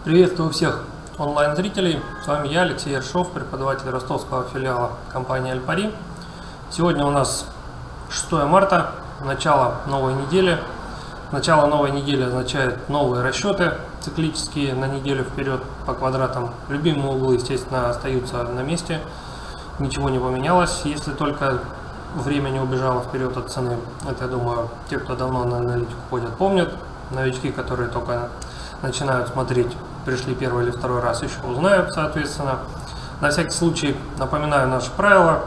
Приветствую всех онлайн-зрителей. С вами я, Алексей Ершов, преподаватель ростовского филиала компании Альпари. Сегодня у нас 6 марта, начало новой недели. Начало новой недели означает новые расчеты циклические на неделю вперед по квадратам. Любимые углы, естественно, остаются на месте. Ничего не поменялось, если только время не убежало вперед от цены. Это, я думаю, те, кто давно на аналитику ходят, помнят. Новички, которые только начинают смотреть, пришли первый или второй раз, еще узнают, соответственно. На всякий случай напоминаю наше правило,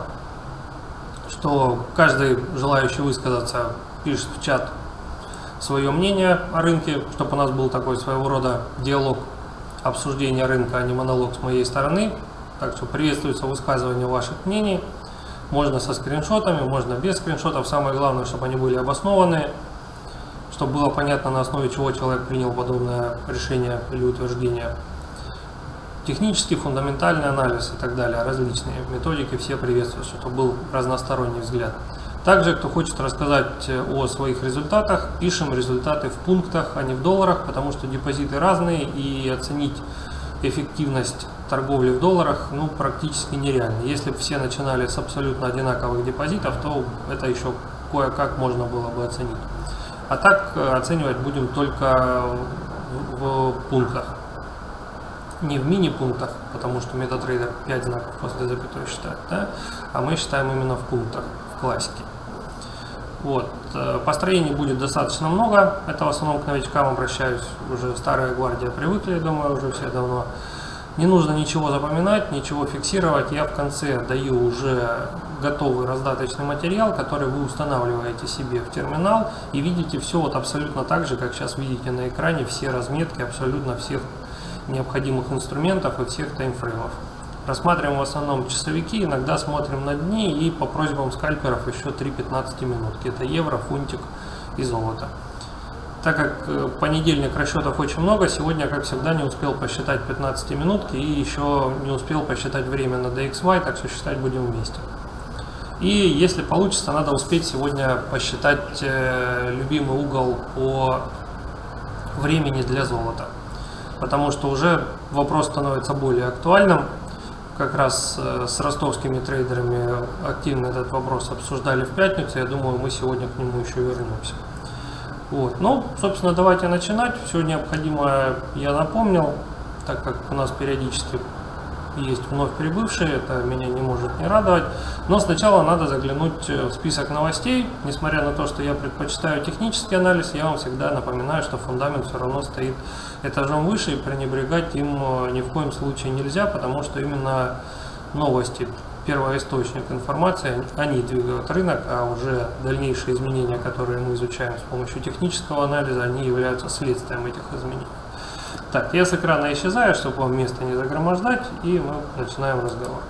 что каждый желающий высказаться пишет в чат свое мнение о рынке, чтобы у нас был такой своего рода диалог, обсуждение рынка, а не монолог с моей стороны. Так что приветствуется высказывание ваших мнений. Можно со скриншотами, можно без скриншотов. Самое главное, чтобы они были обоснованные, чтобы было понятно, на основе чего человек принял подобное решение или утверждение. Технический, фундаментальный анализ и так далее, различные методики все приветствуются, чтобы был разносторонний взгляд. Также, кто хочет рассказать о своих результатах, пишем результаты в пунктах, а не в долларах, потому что депозиты разные и оценить эффективность торговли в долларах практически нереально. Если бы все начинали с абсолютно одинаковых депозитов, то это еще кое-как можно было бы оценить. А так оценивать будем только в пунктах, не в мини-пунктах, потому что MetaTrader 5 знаков после запятой считает, да? А мы считаем именно в пунктах, в классике. Вот. Построений будет достаточно много, это в основном к новичкам обращаюсь, уже старая гвардия привыкли, думаю, уже все давно. Не нужно ничего запоминать, ничего фиксировать, я в конце даю уже готовый раздаточный материал, который вы устанавливаете себе в терминал и видите все вот абсолютно так же, как сейчас видите на экране, все разметки абсолютно всех необходимых инструментов и всех таймфреймов. Рассматриваем в основном часовики, иногда смотрим на дни и по просьбам скальперов еще 3 15 минутки. Это евро, фунтик и золото. Так как понедельник расчетов очень много, сегодня, как всегда, не успел посчитать 15 минутки и еще не успел посчитать время на DXY, так что считать будем вместе. И если получится, надо успеть сегодня посчитать любимый угол по времени для золота. Потому что уже вопрос становится более актуальным. Как раз с ростовскими трейдерами активно этот вопрос обсуждали в пятницу. Я думаю, мы сегодня к нему еще вернемся. Вот. Ну, собственно, давайте начинать. Все необходимое я напомнил, так как у нас периодически есть вновь прибывшие, это меня не может не радовать. Но сначала надо заглянуть в список новостей. Несмотря на то, что я предпочитаю технический анализ, я вам всегда напоминаю, что фундамент все равно стоит этажом выше, и пренебрегать им ни в коем случае нельзя, потому что именно новости, первоисточник информации, они двигают рынок, а уже дальнейшие изменения, которые мы изучаем с помощью технического анализа, они являются следствием этих изменений. Так, я с экрана исчезаю, чтобы вам место не загромождать, и мы начинаем разговор.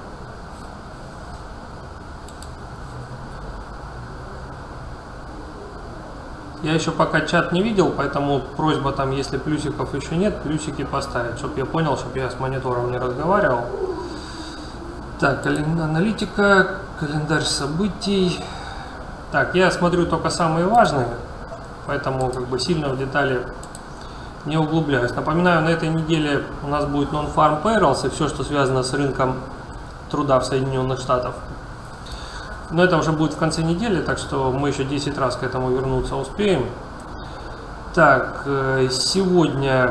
Я еще пока чат не видел, поэтому просьба там, если плюсиков еще нет, плюсики поставить, чтобы я понял, чтобы я с монитором не разговаривал. Так, аналитика, календарь событий. Так, я смотрю только самые важные, поэтому как бы сильно в детали не углубляюсь. Напоминаю, на этой неделе у нас будет non-farm payrolls и все, что связано с рынком труда в Соединенных Штатах. Но это уже будет в конце недели, так что мы еще 10 раз к этому вернуться успеем. Так, сегодня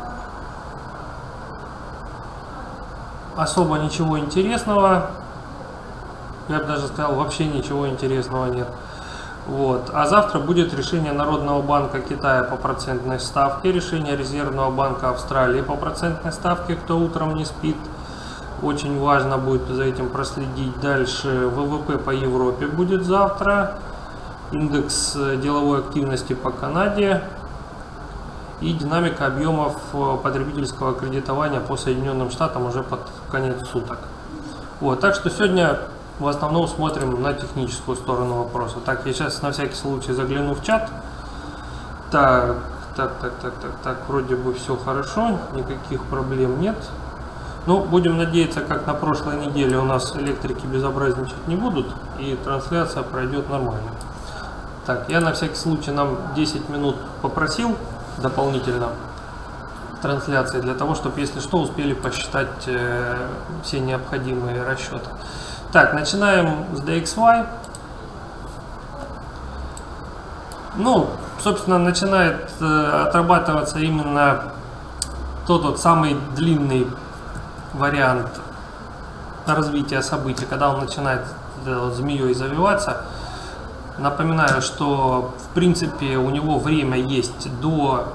особо ничего интересного. Я бы даже сказал, вообще ничего интересного нет. Вот. А завтра будет решение Народного банка Китая по процентной ставке, решение Резервного банка Австралии по процентной ставке, кто утром не спит. Очень важно будет за этим проследить. Дальше ВВП по Европе будет завтра, индекс деловой активности по Канаде и динамика объемов потребительского кредитования по Соединенным Штатам уже под конец суток. Вот. Так что сегодня в основном смотрим на техническую сторону вопроса. Так, я сейчас на всякий случай загляну в чат. Так, вроде бы все хорошо, никаких проблем нет. Ну, будем надеяться, как на прошлой неделе у нас электрики безобразничать не будут, и трансляция пройдет нормально. Так, я на всякий случай нам 10 минут попросил дополнительно. трансляции, для того, чтобы, если что, успели посчитать все необходимые расчеты. Так, начинаем с DXY. Ну, собственно, начинает отрабатываться именно тот самый длинный вариант развития событий, когда он начинает змеей завиваться. Напоминаю, что в принципе у него время есть до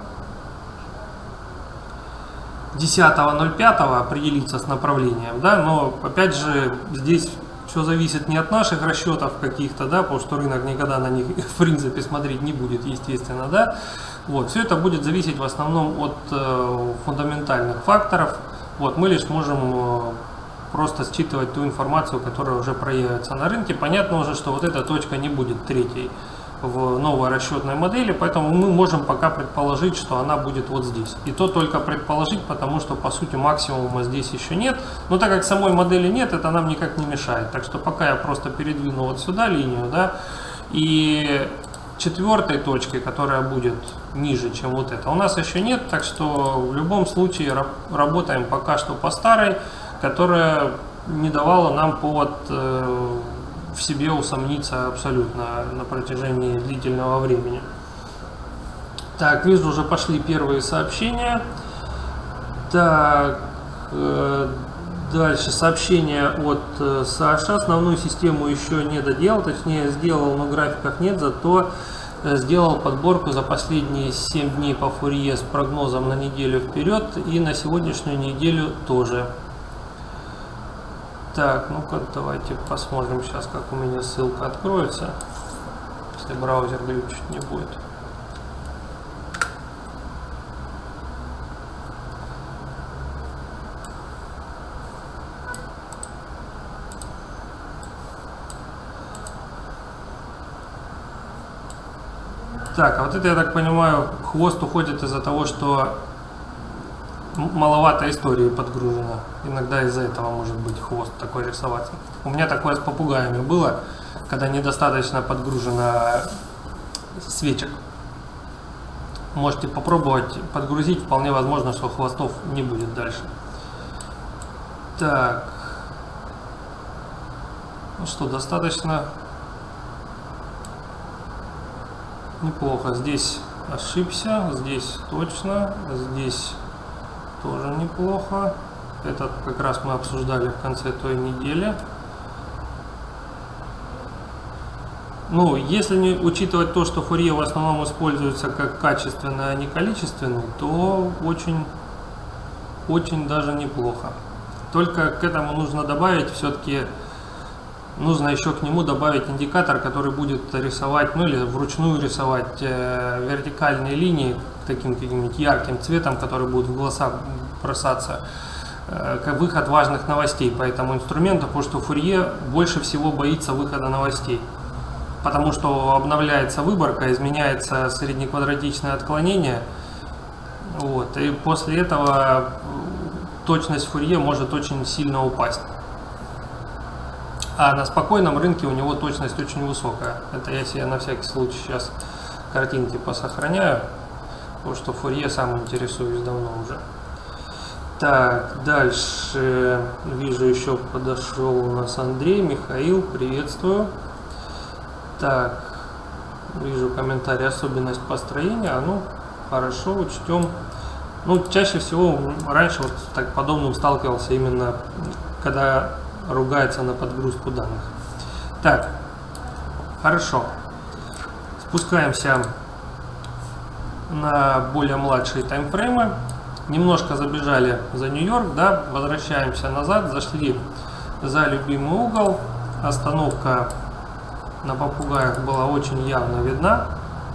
10.05 определиться с направлением, да, но опять же здесь все зависит не от наших расчетов каких-то, да, потому что рынок никогда на них в принципе смотреть не будет, естественно, да. Вот, все это будет зависеть в основном от фундаментальных факторов. Вот, мы лишь можем просто считывать ту информацию, которая уже проявится на рынке. Понятно уже, что вот эта точка не будет третьей в новой расчетной модели, поэтому мы можем пока предположить, что она будет вот здесь. И то только предположить, потому что по сути максимума здесь еще нет. Но так как самой модели нет, это нам никак не мешает. Так что пока я просто передвину вот сюда линию, да, и четвертой точкой, которая будет ниже, чем вот это, у нас еще нет. Так что в любом случае работаем пока что по старой, которая не давала нам повод в себе усомниться абсолютно на протяжении длительного времени. Так, вижу, уже пошли первые сообщения. Так, дальше сообщение от Саши. Основную систему еще не доделал, точнее сделал, но графиков нет, зато сделал подборку за последние 7 дней по Фурье с прогнозом на неделю вперед и на сегодняшнюю неделю тоже. Так, ну-ка, давайте посмотрим сейчас, как у меня ссылка откроется, если браузер глючить не будет. Так, а вот это, я так понимаю, хвост уходит из-за того, что маловато истории подгружено. Иногда из-за этого может быть хвост такой рисоваться. У меня такое с попугаями было, когда недостаточно подгружено свечек. Можете попробовать подгрузить, вполне возможно, что хвостов не будет дальше. Так. Ну что, достаточно неплохо. Здесь ошибся, здесь точно, здесь тоже неплохо. Этот как раз мы обсуждали в конце той недели. Ну, если не учитывать то, что Фурье в основном используется как качественный, а не количественный, то очень даже неплохо. Только к этому нужно добавить, все-таки нужно еще к нему добавить индикатор, который будет рисовать, ну или вручную рисовать вертикальные линии таким каким-нибудь ярким цветом, который будет в глаза бросаться, как выход важных новостей по этому инструменту, потому что Фурье больше всего боится выхода новостей. Потому что обновляется выборка, изменяется среднеквадратичное отклонение, вот, и после этого точность Фурье может очень сильно упасть. А на спокойном рынке у него точность очень высокая. Это я себе на всякий случай сейчас картинки посохраняю, потому что Фурье сам интересуюсь давно уже. Так, дальше вижу, еще подошел у нас Андрей. Михаил, приветствую. Так, вижу комментарий, особенность построения. Ну, хорошо, учтем. Ну, чаще всего раньше вот так подобным сталкивался именно, когда ругается на подгрузку данных. Так, хорошо. Спускаемся на более младшие таймфреймы. Немножко забежали за Нью-Йорк, да, возвращаемся назад, зашли за любимый угол. Остановка на попугаях была очень явно видна.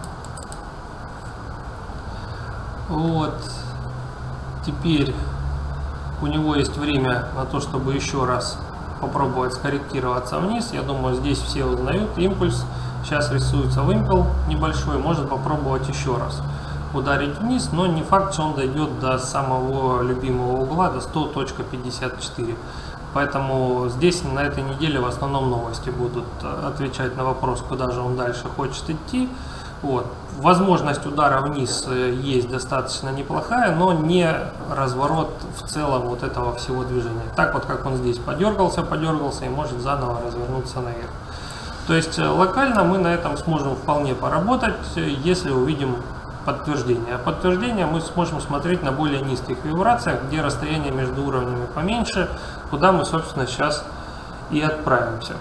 Вот. Теперь у него есть время на то, чтобы еще раз попробовать скорректироваться вниз. Я думаю, здесь все узнают импульс. Сейчас рисуется вымпел небольшой, может попробовать еще раз ударить вниз, но не факт, что он дойдет до самого любимого угла, до 100.54. Поэтому здесь на этой неделе в основном новости будут отвечать на вопрос, куда же он дальше хочет идти. Вот. Возможность удара вниз есть достаточно неплохая, но не разворот в целом вот этого всего движения. Так вот, как он здесь подергался и может заново развернуться наверх. То есть локально мы на этом сможем вполне поработать, если увидим подтверждение. А подтверждение мы сможем смотреть на более низких вибрациях, где расстояние между уровнями поменьше, куда мы, собственно, сейчас и отправимся.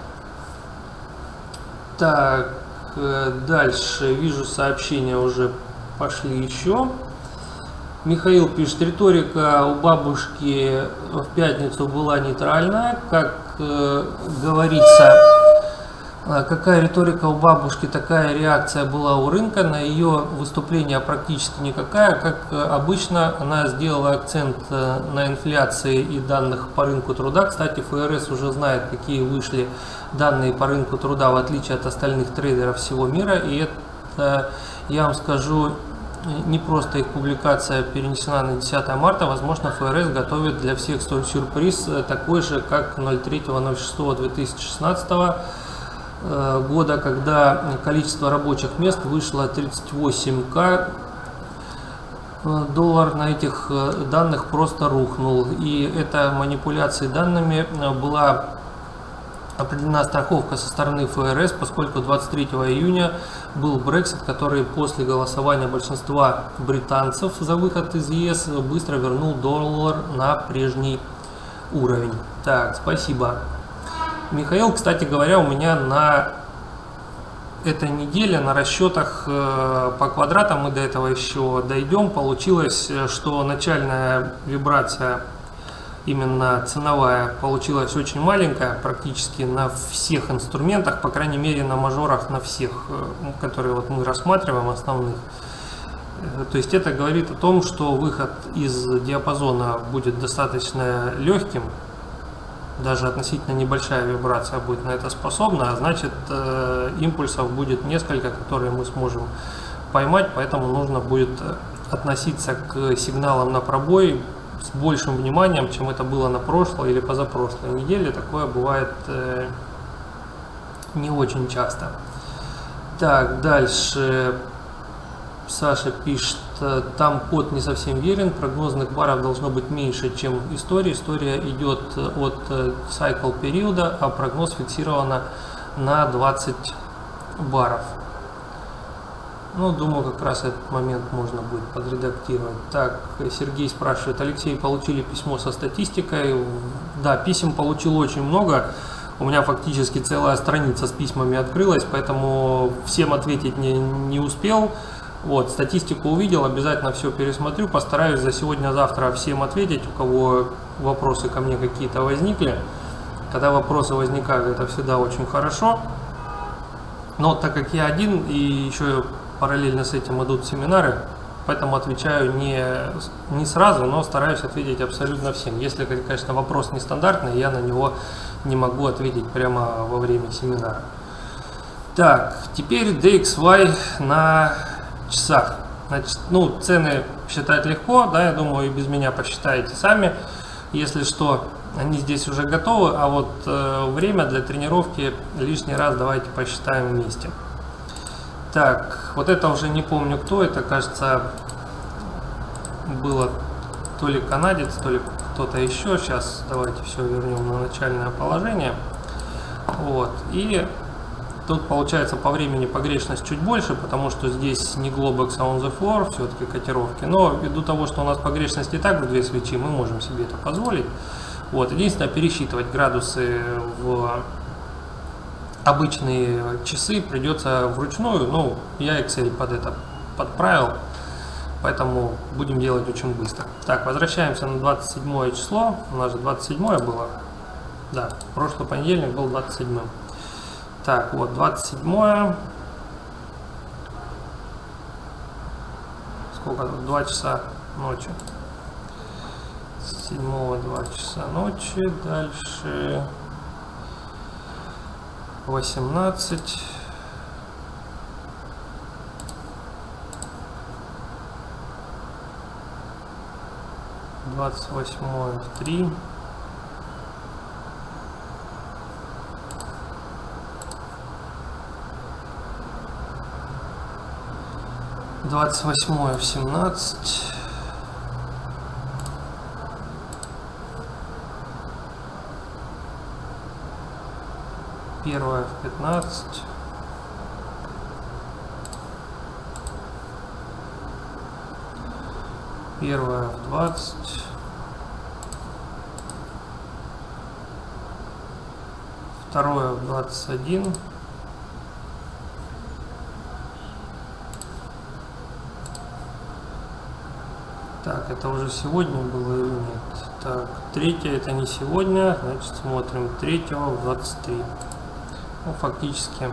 Так, дальше вижу сообщения уже пошли еще. Михаил пишет: риторика у бабушки в пятницу была нейтральная, как говорится. Какая риторика у бабушки, такая реакция была у рынка. На ее выступление практически никакая. Как обычно, она сделала акцент на инфляции и данных по рынку труда. Кстати, ФРС уже знает, какие вышли данные по рынку труда, в отличие от остальных трейдеров всего мира. И это, я вам скажу, не просто их публикация перенесена на 10 марта. Возможно, ФРС готовит для всех сюрприз такой же, как 03.06.2016 года, когда количество рабочих мест вышло 38К, доллар на этих данных просто рухнул. И эта манипуляция данными была определена страховка со стороны ФРС, поскольку 23 июня был Brexit, который после голосования большинства британцев за выход из ЕС быстро вернул доллар на прежний уровень. Так, спасибо. Михаил, кстати говоря, у меня на этой неделе на расчетах по квадратам, мы до этого еще дойдем, получилось, что начальная вибрация, именно ценовая, получилась очень маленькая, практически на всех инструментах, по крайней мере на мажорах, на всех, которые вот мы рассматриваем, основных. То есть это говорит о том, что выход из диапазона будет достаточно легким. Даже относительно небольшая вибрация будет на это способна, а значит импульсов будет несколько, которые мы сможем поймать, поэтому нужно будет относиться к сигналам на пробой с большим вниманием, чем это было на прошлой или позапрошлой неделе. Такое бывает не очень часто. Так, дальше Саша пишет: там код не совсем верен, прогнозных баров должно быть меньше, чем история. История идет от cycle периода, а прогноз фиксировано на 20 баров. Ну, думаю, как раз этот момент можно будет подредактировать. Так, Сергей спрашивает: Алексей, получили письмо со статистикой? Да, писем получил очень много. У меня фактически целая страница с письмами открылась, поэтому всем ответить не успел. Вот, статистику увидел, обязательно все пересмотрю, постараюсь за сегодня-завтра всем ответить, у кого вопросы ко мне какие-то возникли. Когда вопросы возникают, это всегда очень хорошо. Но так как я один и еще параллельно с этим идут семинары, поэтому отвечаю не сразу, но стараюсь ответить абсолютно всем. Если, конечно, вопрос нестандартный, я на него не могу ответить прямо во время семинара. Так, теперь DXY на часах. Значит, ну, цены считать легко, да, я думаю, и без меня посчитаете сами. Если что, они здесь уже готовы, а вот время для тренировки лишний раз давайте посчитаем вместе. Так, вот это уже не помню кто, это, кажется, было то ли канадец, то ли кто-то еще. Сейчас давайте все вернем на начальное положение. Вот, и тут получается по времени погрешность чуть больше, потому что здесь не Globex, а on the floor, все-таки котировки. Но ввиду того, что у нас погрешность и так в 2 свечи, мы можем себе это позволить. Вот. Единственное, пересчитывать градусы в обычные часы придется вручную. Ну, я Excel под это подправил, поэтому будем делать очень быстро. Так, возвращаемся на 27 число. У нас же 27 было. Да, прошлый понедельник был 27. Так, вот 27. Сколько тут? 2 часа ночи. 7 2 часа ночи. Дальше 18. 28 в 3. 28 в 17. Первое в 15. Первое в 20. Второе в 21. Так, это уже сегодня было или нет? Так, третье это не сегодня, значит смотрим третьего в 23. Ну, фактически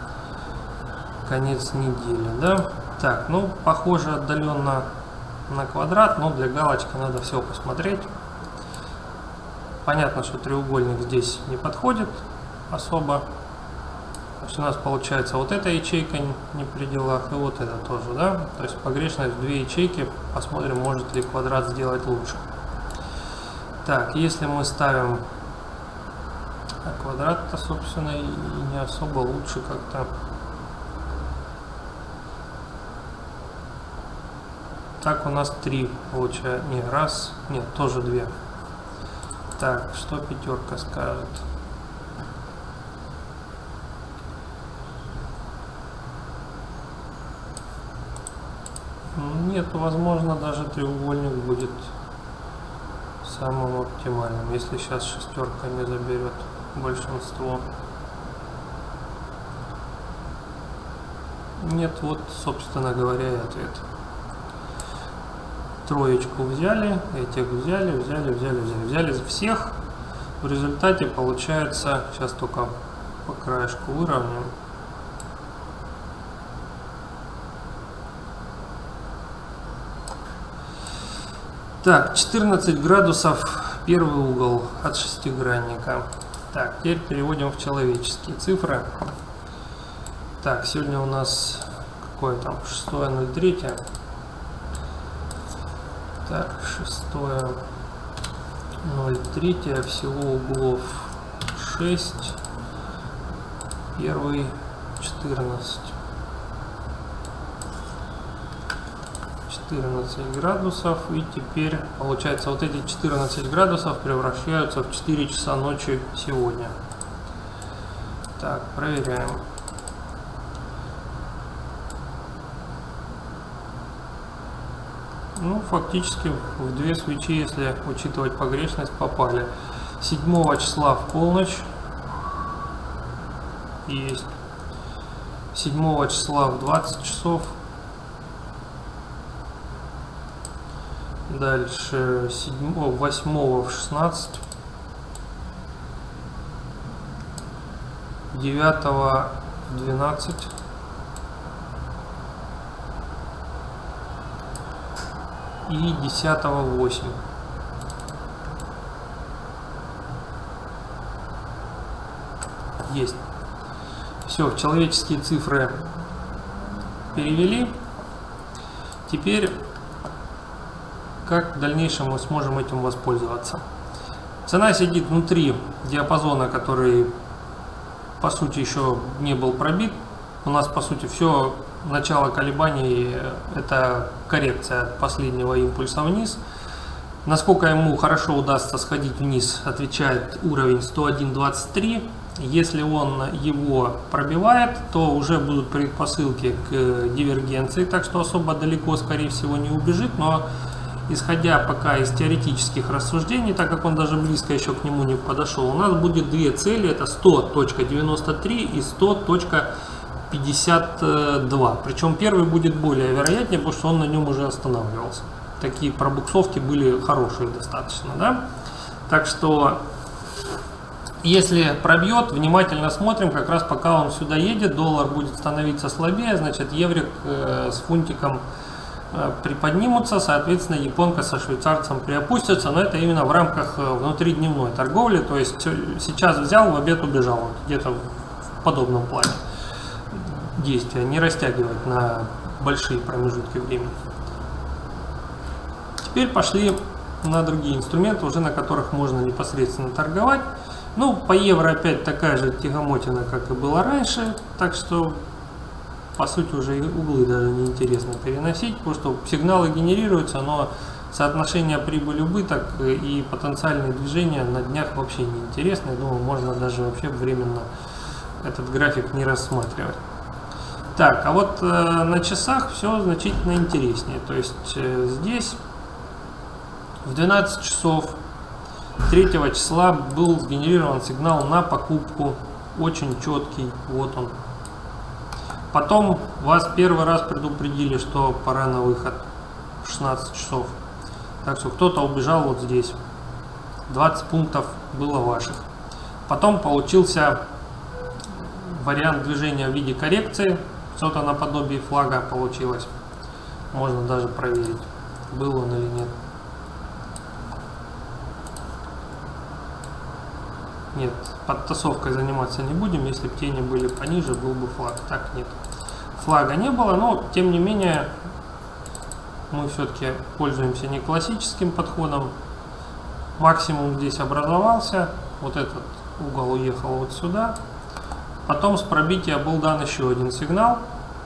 конец недели, да? Так, ну, похоже отдаленно на квадрат, но для галочки надо все посмотреть. Понятно, что треугольник здесь не подходит особо. То есть у нас получается вот эта ячейка не при делах, и вот это тоже, да? То есть погрешность в две ячейки. Посмотрим, может ли квадрат сделать лучше. Так, если мы ставим квадрат-то, собственно, и не особо лучше как-то. Так, у нас 3 получается. Не, раз. Нет, тоже 2. Так, что пятерка скажет? Нет, возможно, даже треугольник будет самым оптимальным, если сейчас шестерка не заберет большинство. Нет, вот, собственно говоря, и ответ. Троечку взяли, этих взяли всех. В результате получается, сейчас только по краешку выровняем. Так, 14 градусов первый угол от шестигранника. Так, теперь переводим в человеческие цифры. Так, сегодня у нас какое там 6.03. Так, 6.03, всего углов 6, первый 14. 14 градусов, и теперь получается вот эти 14 градусов превращаются в 4 часа ночи сегодня. Так, проверяем. Ну, фактически в две свечи, если учитывать погрешность, попали. 7 числа в полночь есть. 7 числа в 20 часов. Дальше 8 в 16. 9 в 12. И 10 в 8. Есть. Все, в человеческие цифры перевели. Теперь как в дальнейшем мы сможем этим воспользоваться? Цена сидит внутри диапазона, который по сути еще не был пробит. У нас по сути все начало колебаний это коррекция от последнего импульса вниз. Насколько ему хорошо удастся сходить вниз, отвечает уровень 101.23. Если он его пробивает, то уже будут предпосылки к дивергенции, так что особо далеко, скорее всего, не убежит. Но исходя пока из теоретических рассуждений, так как он даже близко еще к нему не подошел, у нас будет две цели, это 100.93 и 100.52. Причем первый будет более вероятнее, потому что он на нем уже останавливался. Такие пробуксовки были хорошие достаточно, да? Так что, если пробьет, внимательно смотрим, как раз пока он сюда едет, доллар будет становиться слабее, значит еврик с фунтиком приподнимутся, соответственно японка со швейцарцем приопустятся, но это именно в рамках внутридневной торговли, то есть сейчас взял, в обед убежал, вот, где-то в подобном плане действия, не растягивать на большие промежутки времени. Теперь пошли на другие инструменты, уже на которых можно непосредственно торговать. Ну, по евро опять такая же тягомотина, как и было раньше, так что по сути уже углы даже не интересно переносить, потому что сигналы генерируются, но соотношение прибыль-убыток и потенциальные движения на днях вообще не интересно. Я думаю, можно даже вообще временно этот график не рассматривать. Так, а вот на часах все значительно интереснее. То есть здесь в 12 часов 3 числа был сгенерирован сигнал на покупку, очень четкий, вот он. Потом вас первый раз предупредили, что пора на выход в 16 часов. Так что кто-то убежал вот здесь. 20 пунктов было ваших. Потом получился вариант движения в виде коррекции. Что-то наподобие флага получилось. Можно даже проверить, был он или нет. Нет, подтасовкой заниматься не будем. Если бы тени были пониже, был бы флаг. Так нет. Флага не было, но тем не менее мы все-таки пользуемся не классическим подходом. Максимум здесь образовался. Вот этот угол уехал вот сюда. Потом с пробития был дан еще один сигнал.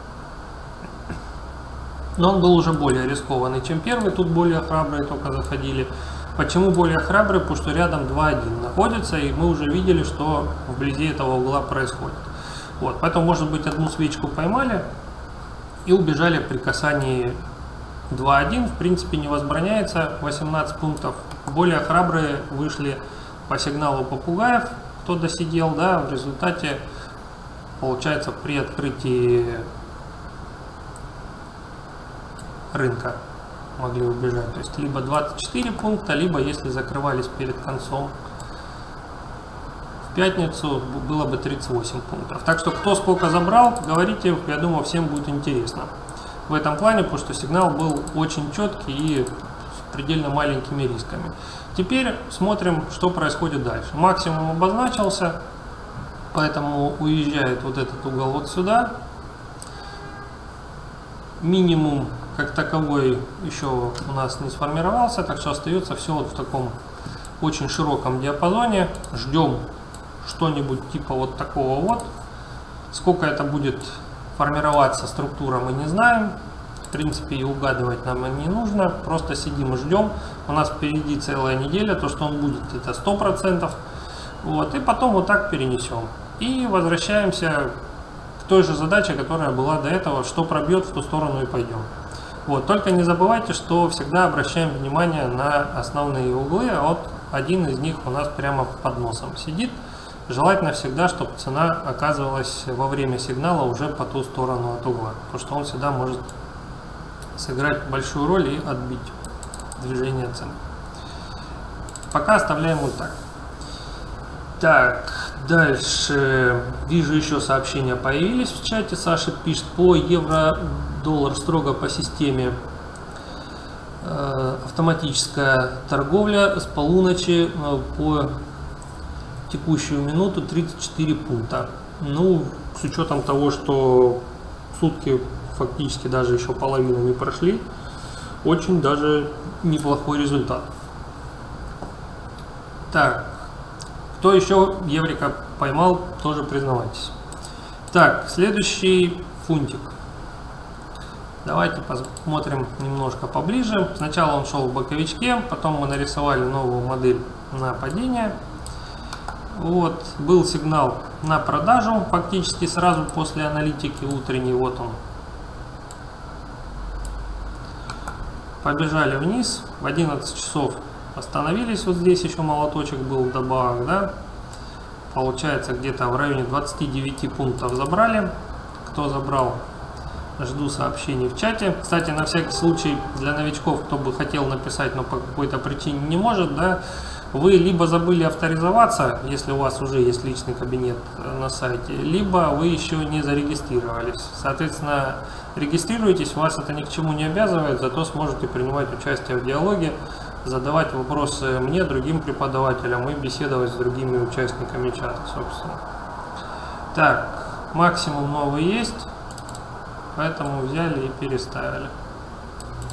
Но он был уже более рискованный, чем первый. Тут более храбрые только заходили. Почему более храбрые? Потому что рядом 2-1 находится, и мы уже видели, что вблизи этого угла происходит. Вот, поэтому, может быть, одну свечку поймали и убежали при касании 2-1. В принципе, не возбраняется. 18 пунктов. Более храбрые вышли по сигналу попугаев, кто досидел, да, в результате, получается, при открытии рынка могли убежать. То есть либо 24 пункта, либо если закрывались перед концом в пятницу, было бы 38 пунктов. Так что кто сколько забрал, говорите, я думаю, всем будет интересно в этом плане, потому что сигнал был очень четкий и с предельно маленькими рисками. Теперь смотрим, что происходит дальше. Максимум обозначился, поэтому уезжает вот этот угол вот сюда. Минимум как таковой еще у нас не сформировался, так что остается все вот в таком очень широком диапазоне. Ждем что-нибудь типа вот такого вот. Сколько это будет формироваться структура, мы не знаем. В принципе, и угадывать нам не нужно. Просто сидим и ждем. У нас впереди целая неделя. То, что он будет, это 100%. Вот, и потом вот так перенесем. И возвращаемся к той же задаче, которая была до этого. Что пробьет, в ту сторону и пойдем. Вот, только не забывайте, что всегда обращаем внимание на основные углы, а вот один из них у нас прямо под носом сидит. Желательно всегда, чтобы цена оказывалась во время сигнала уже по ту сторону от угла, потому что он всегда может сыграть большую роль и отбить движение цены. Пока оставляем вот так. Так, дальше. Вижу, еще сообщения появились в чате. Саша пишет: по евро-доллар строго по системе автоматическая торговля с полуночи по текущую минуту 34 пункта. Ну, с учетом того, что сутки фактически даже еще половину не прошли, очень даже неплохой результат. Так, кто еще еврика поймал, тоже признавайтесь. Так, следующий фунтик. Давайте посмотрим немножко поближе. Сначала он шел в боковичке, потом мы нарисовали новую модель на падение. Вот, был сигнал на продажу, фактически сразу после аналитики утренней. Вот он. Побежали вниз, в 11 часов остановились. Вот здесь еще молоточек был добавок, да. Получается, где-то в районе 29 пунктов забрали. Кто забрал, жду сообщений в чате. Кстати, на всякий случай, для новичков, кто бы хотел написать, но по какой-то причине не может, да, вы либо забыли авторизоваться, если у вас уже есть личный кабинет на сайте, либо вы еще не зарегистрировались. Соответственно, регистрируйтесь, вас это ни к чему не обязывает, зато сможете принимать участие в диалоге, задавать вопросы мне, другим преподавателям и беседовать с другими участниками чата, собственно. Так, максимум новый есть, поэтому взяли и переставили.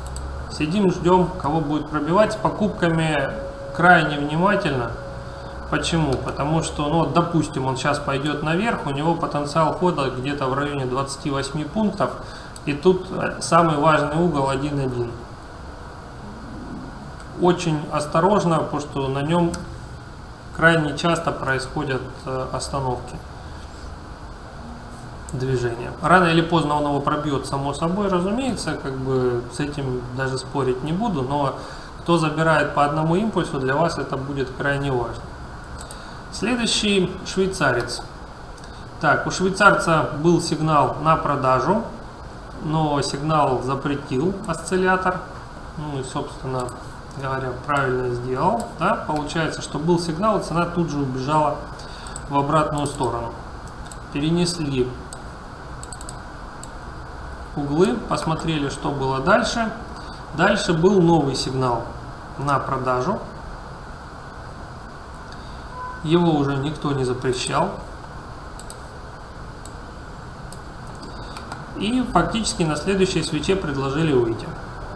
Сидим, ждем, кого будет пробивать. С покупками крайне внимательно, Почему? Потому что, ну, допустим, он сейчас пойдет наверх, у него потенциал хода где-то в районе 28 пунктов, и тут самый важный угол 1.1. Очень осторожно, потому что на нем крайне часто происходят остановки движения. Рано или поздно он его пробьет, само собой, разумеется, как бы с этим даже спорить не буду, но кто забирает по одному импульсу, для вас это будет крайне важно. Следующий швейцарец. Так, у швейцарца был сигнал на продажу, но сигнал запретил осциллятор. Ну и, собственно говоря, правильно сделал. Да? Получается, что был сигнал, цена тут же убежала в обратную сторону. Перенесли углы, посмотрели, что было дальше. Дальше был новый сигнал на продажу. Его уже никто не запрещал. И фактически на следующей свече предложили выйти.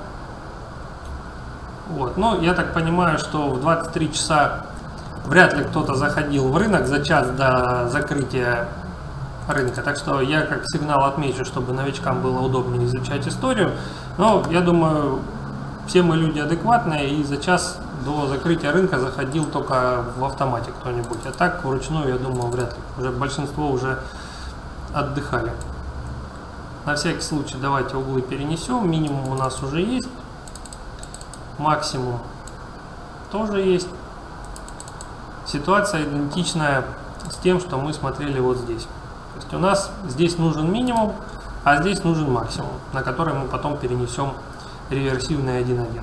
Вот. Но я так понимаю, что в 23 часа вряд ли кто-то заходил в рынок за час до закрытия рынка. Так что я как сигнал отмечу, чтобы новичкам было удобнее изучать историю. Но я думаю, все мы люди адекватные, и за час до закрытия рынка заходил только в автомате кто-нибудь. А так вручную, я думаю, вряд ли. Уже большинство уже отдыхали. На всякий случай давайте углы перенесем. Минимум у нас уже есть. Максимум тоже есть. Ситуация идентичная с тем, что мы смотрели вот здесь. То есть у нас здесь нужен минимум, а здесь нужен максимум, на который мы потом перенесем реверсивный 1.1.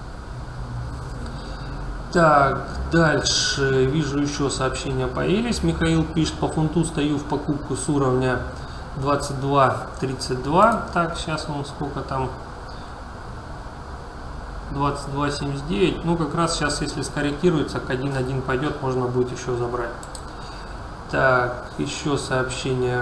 Так, дальше вижу еще сообщения появились. Михаил пишет: по фунту стою в покупку с уровня 22.32. Так, сейчас он сколько там? 22.79. Ну, как раз сейчас, если скорректируется, к 1.1 пойдет, можно будет еще забрать. Так, еще сообщение.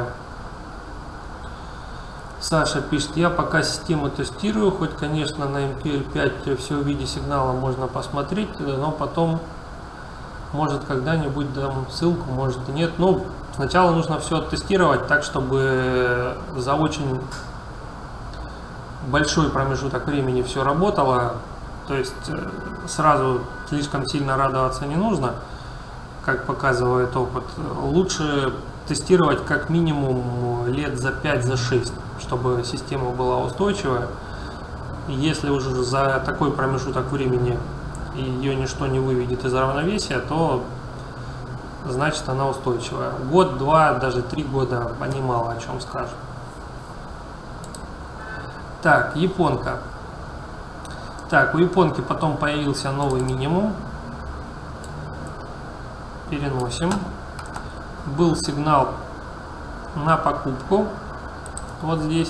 Саша пишет: я пока систему тестирую, хоть, конечно, на MQL5 все в виде сигнала можно посмотреть, но потом, может, когда-нибудь дам ссылку, может и нет. Ну, сначала нужно все оттестировать так, чтобы за очень большой промежуток времени все работало. То есть сразу слишком сильно радоваться не нужно, как показывает опыт. Лучше тестировать как минимум лет за 5, за 6, чтобы система была устойчивая. И если уже за такой промежуток времени ее ничто не выведет из равновесия, то значит она устойчивая. Год, 2, даже 3 года они мало о чем скажут. Так, японка. Так, у японки потом появился новый минимум. Переносим. Был сигнал на покупку. Вот здесь.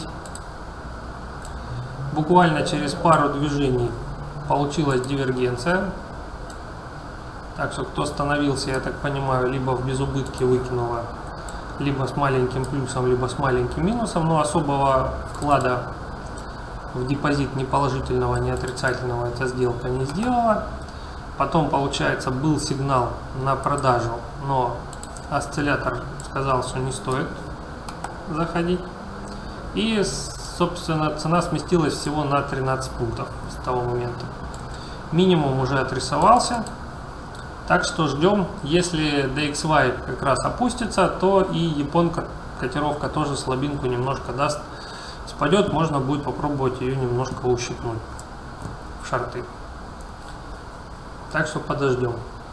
Буквально через пару движений получилась дивергенция. Так что кто становился, я так понимаю, либо в безубытке выкинуло, либо с маленьким плюсом, либо с маленьким минусом. Но особого вклада в депозит ни положительного, ни отрицательного эта сделка не сделала. Потом, получается, был сигнал на продажу, но осциллятор сказал, что не стоит заходить. И, собственно, цена сместилась всего на 13 пунктов с того момента. Минимум уже отрисовался. Так что ждем. Если DXY как раз опустится, то и японка, котировка тоже слабинку немножко даст. Спадет, можно будет попробовать ее немножко ущипнуть в шорты. Так что подождем.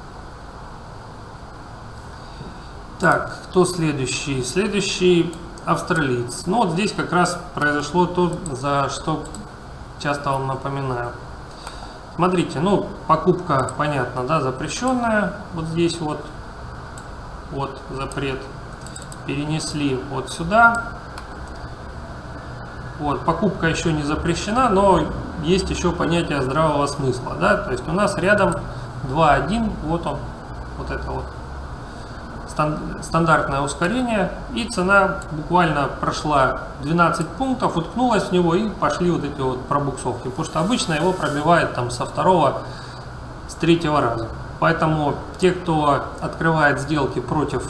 Так, кто следующий? Следующий австралиец. Ну вот здесь как раз произошло то, за что часто вам напоминаю. Смотрите, ну покупка, понятно, да, запрещенная. Вот здесь вот запрет. Перенесли вот сюда. Вот, покупка еще не запрещена, но есть еще понятие здравого смысла, да, то есть у нас рядом 2.1, вот он, вот это вот стандартное ускорение, и цена буквально прошла 12 пунктов, уткнулась в него, и пошли вот эти вот пробуксовки, потому что обычно его пробивает там со второго, с третьего раза. Поэтому те, кто открывает сделки против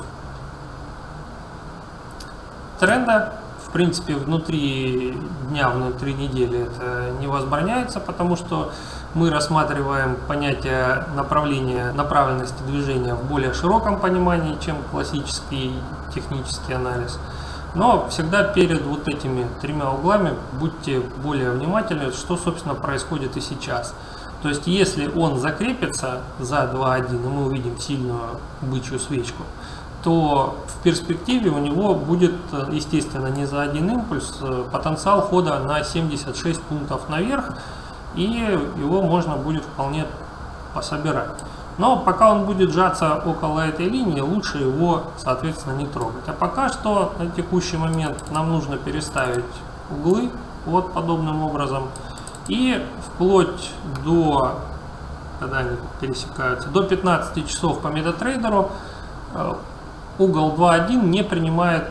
тренда, в принципе, внутри дня, внутри недели это не возбраняется, потому что мы рассматриваем понятие направления, направленности движения в более широком понимании, чем классический технический анализ. Но всегда перед вот этими тремя углами будьте более внимательны, что, собственно, происходит и сейчас. То есть, если он закрепится за 2.1, и мы увидим сильную бычью свечку, то в перспективе у него будет, естественно, не за один импульс, потенциал хода на 76 пунктов наверх, и его можно будет вполне пособирать. Но пока он будет сжаться около этой линии, лучше его, соответственно, не трогать. А пока что на текущий момент нам нужно переставить углы вот подобным образом. И вплоть до, когда они пересекаются, до 15 часов по MetaTrader угол 2.1 не принимает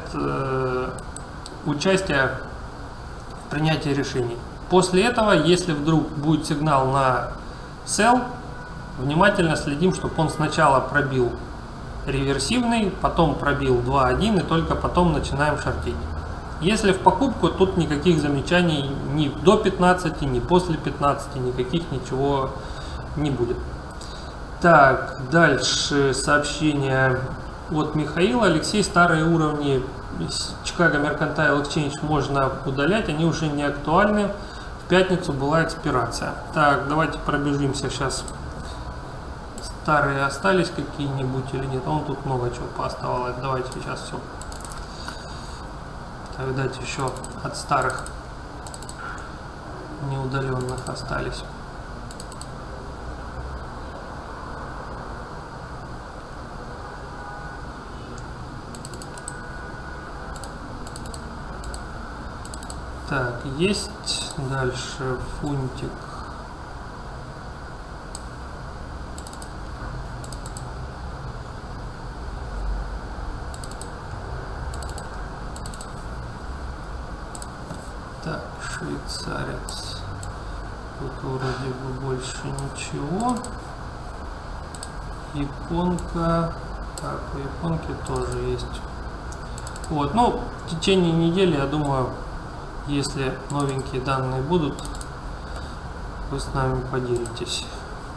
участия в принятии решений. После этого, если вдруг будет сигнал на sell, внимательно следим, чтобы он сначала пробил реверсивный, потом пробил 2.1 и только потом начинаем шортить. Если в покупку, тут никаких замечаний ни до 15, ни после 15, никаких ничего не будет. Так, дальше сообщение от Михаила. Алексей, старые уровни Chicago Mercantile Exchange можно удалять, они уже не актуальны. В пятницу была экспирация. Так, давайте пробежимся сейчас. Старые остались какие-нибудь или нет? Вон тут много чего пооставалось. Давайте сейчас все. Тогда еще от старых неудаленных остались. Так, есть дальше фунтик. Так, швейцарец. Тут вроде бы больше ничего. Японка. Так, у японки тоже есть. Вот, ну, в течение недели, я думаю, если новенькие данные будут, вы с нами поделитесь.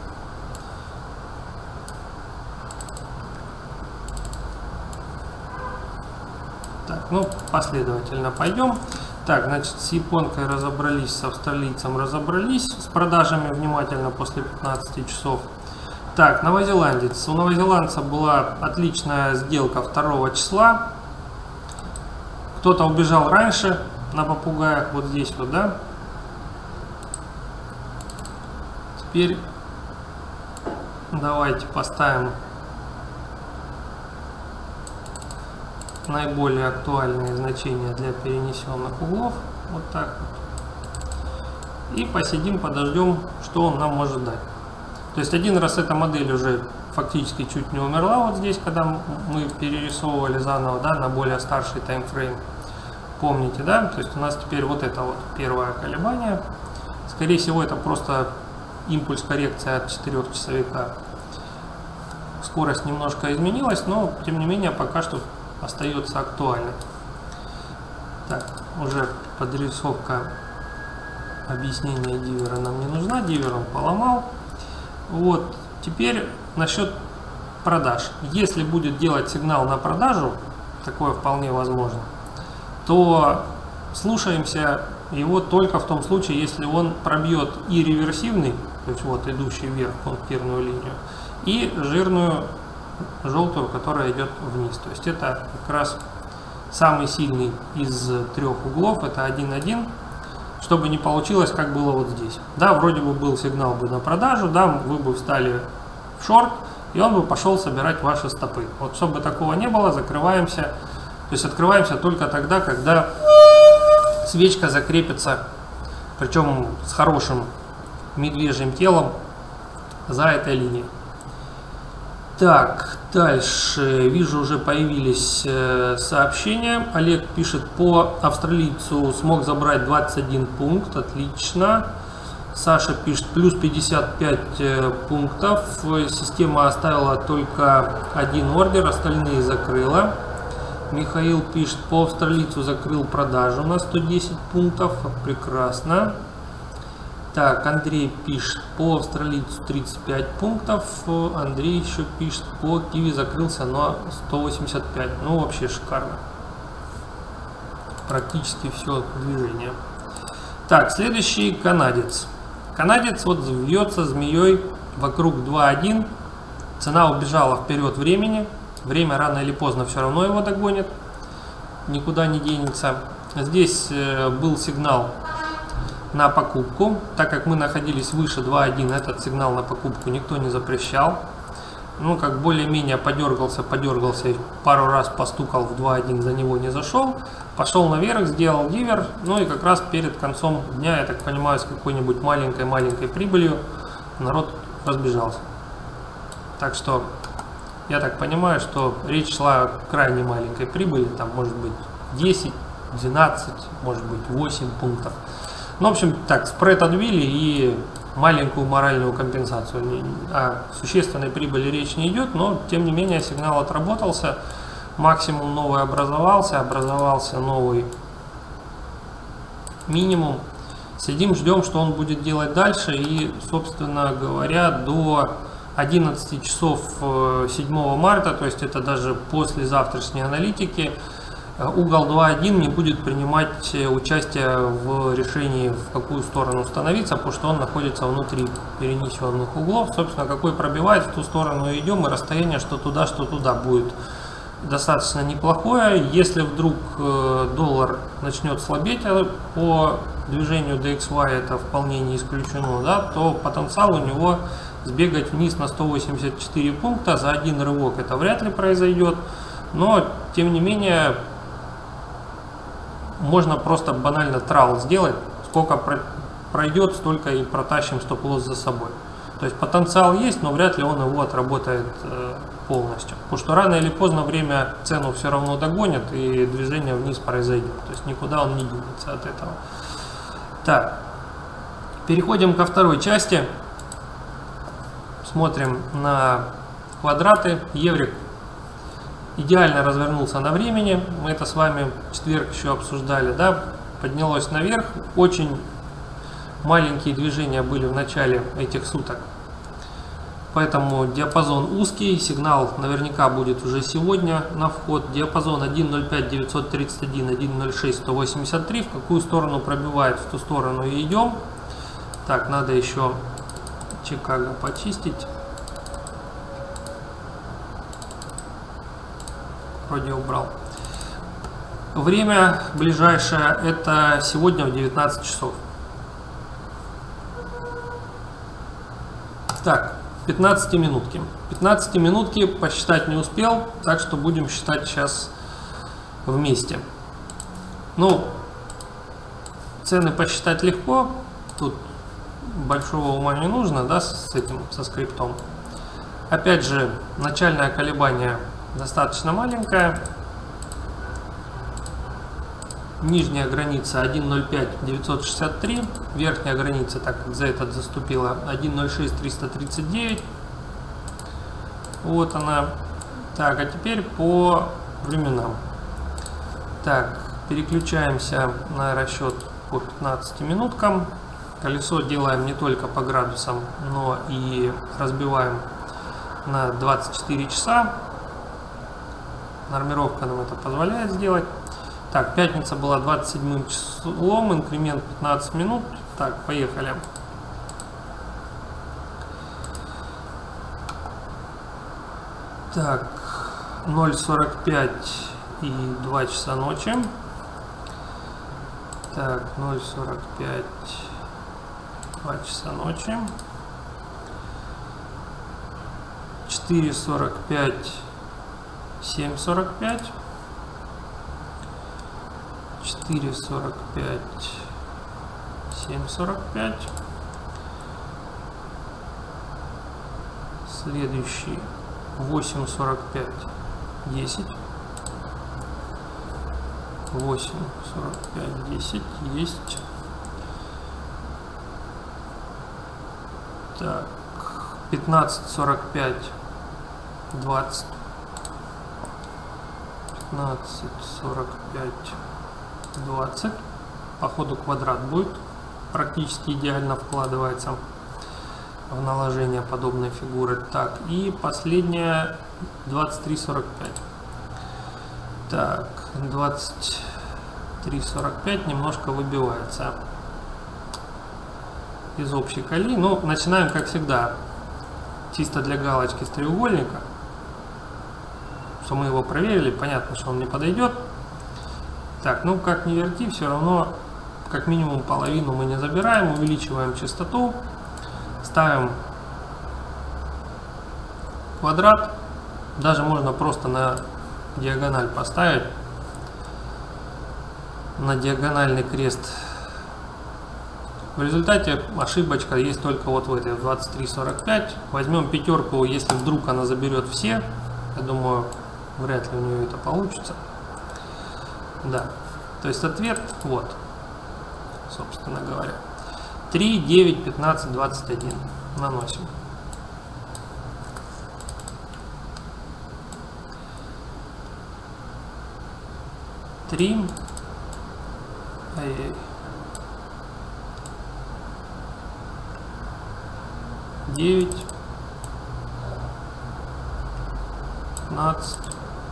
Так, ну, последовательно пойдем. Так, значит, с японкой разобрались, с австралийцем разобрались, с продажами внимательно после 15 часов. Так, новозеландец. У новозеландца была отличная сделка 2 числа. Кто-то убежал раньше на попугаях, вот здесь вот, да. Теперь давайте поставим наиболее актуальные значения для перенесенных углов. Вот так вот. И посидим, подождем, что он нам может дать. То есть один раз эта модель уже фактически чуть не умерла вот здесь, когда мы перерисовывали заново, да, на более старший таймфрейм. Помните, да? То есть у нас теперь вот это вот первое колебание. Скорее всего, это просто импульс коррекции от 4-часовика. Скорость немножко изменилась, но тем не менее пока что остается актуальной. Так, уже подрисовка объяснения дивера нам не нужна. Дивер он поломал. Вот, теперь насчет продаж. Если будет делать сигнал на продажу, такое вполне возможно, то слушаемся его только в том случае, если он пробьет и реверсивный, то есть вот идущий вверх пунктирную линию, и жирную желтую, которая идет вниз. То есть это как раз самый сильный из трех углов, это 1.1, чтобы не получилось, как было вот здесь. Да, вроде бы был сигнал бы на продажу, да, вы бы встали в шорт, и он бы пошел собирать ваши стопы. Вот чтобы такого не было, закрываемся, то есть открываемся только тогда, когда свечка закрепится, причем с хорошим медвежьим телом за этой линией. Так, дальше вижу, уже появились сообщения. Олег пишет: по австралийцу смог забрать 21 пункт, отлично. Саша пишет, плюс 55 пунктов. Система оставила только один ордер, остальные закрыла. Михаил пишет, по австралийцу закрыл продажу на 110 пунктов. Прекрасно. Так, Андрей пишет, по австралийцу 35 пунктов. Андрей еще пишет, по киви закрылся на 185. Ну, вообще шикарно. Практически все движение. Так, следующий канадец. Канадец вот вьется змеей вокруг 2.1. Цена убежала вперед времени. Время рано или поздно все равно его догонит. Никуда не денется. Здесь был сигнал на покупку. Так как мы находились выше 2.1, этот сигнал на покупку никто не запрещал. Ну, как более-менее подергался, пару раз постукал в 2.1, за него не зашел. Пошел наверх, сделал дивер, ну и как раз перед концом дня, я так понимаю, с какой-нибудь маленькой прибылью народ разбежался. Так что, я так понимаю, что речь шла о крайне маленькой прибыли, там может быть 10, 12, может быть 8 пунктов. Ну, в общем, так, спред отбили и маленькую моральную компенсацию. О существенной прибыли речь не идет, но тем не менее сигнал отработался. Максимум новый образовался новый минимум. Сидим, ждем, что он будет делать дальше. И, собственно говоря, до 11 часов 7 марта, то есть это даже после завтрашней аналитики, угол 2.1 не будет принимать участие в решении, в какую сторону становиться, потому что он находится внутри перенесенных углов. Собственно, какой пробивает, в ту сторону идем, и расстояние что туда будет достаточно неплохое. Если вдруг доллар начнет слабеть по движению DXY, это вполне не исключено, да, то потенциал у него сбегать вниз на 184 пункта за один рывок это вряд ли произойдет, но тем не менее можно просто банально трал сделать, сколько пройдет, столько и протащим стоп-лосс за собой. То есть потенциал есть, но вряд ли он его отработает полностью. Потому что рано или поздно время цену все равно догонит и движение вниз произойдет. То есть никуда он не денется от этого. Так, переходим ко второй части. Смотрим на квадраты. Еврик идеально развернулся на времени. Мы это с вами в четверг еще обсуждали. Да? Поднялось наверх. Очень маленькие движения были в начале этих суток. Поэтому диапазон узкий. Сигнал наверняка будет уже сегодня на вход. Диапазон 1.05 931, 1.06 183. В какую сторону пробивает, в ту сторону и идем. Так, надо еще Чикаго почистить. Вроде убрал. Время ближайшее это сегодня в 19 часов. Так, 15 минутки. 15 минутки посчитать не успел, так что будем считать сейчас вместе. Ну, цены посчитать легко, тут большого ума не нужно, да, со скриптом. Опять же, начальное колебание достаточно маленькое. Нижняя граница 1.05 963, верхняя граница, так как за этот заступила, 1.06 339. Вот она. Так, а теперь по временам. Так, переключаемся на расчет по 15 минуткам. Колесо делаем не только по градусам, но и разбиваем на 24 часа. Нормировка нам это позволяет сделать. Так, пятница была 27 числом, инкремент 15 минут. Так, поехали. Так, 0.45 и 2 часа ночи. Так, 0.45, 2 часа ночи. 4.45, 7.45. 4.45, 7.45. Следующий 8.45, 10. 8.45, 10 есть. Так, 15.45, 20. 15.45, 20. Походу квадрат будет. Практически идеально вкладывается в наложение подобной фигуры. Так, и последняя 23.45. Так, 23.45 немножко выбивается из общей колеи. Ну, начинаем, как всегда, чисто для галочки с треугольника. Что мы его проверили, понятно, что он не подойдет. Так, ну как ни верти, все равно как минимум половину мы не забираем, увеличиваем частоту, ставим квадрат, даже можно просто на диагональ поставить, на диагональный крест. В результате ошибочка есть только вот в этой 23.45. Возьмем пятерку, если вдруг она заберет все, я думаю, вряд ли у нее это получится. Да, то есть ответ вот, собственно говоря. 3, 9, 15, 21. Наносим. Три. 9, 15,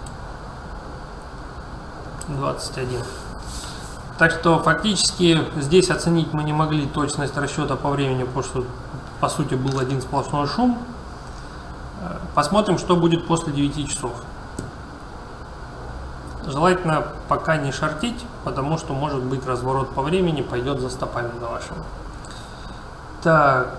21. Так что фактически здесь оценить мы не могли точность расчета по времени, потому что по сути был один сплошной шум. Посмотрим, что будет после 9 часов. Желательно пока не шортить, потому что может быть разворот по времени пойдет за стопами за вашим. Так.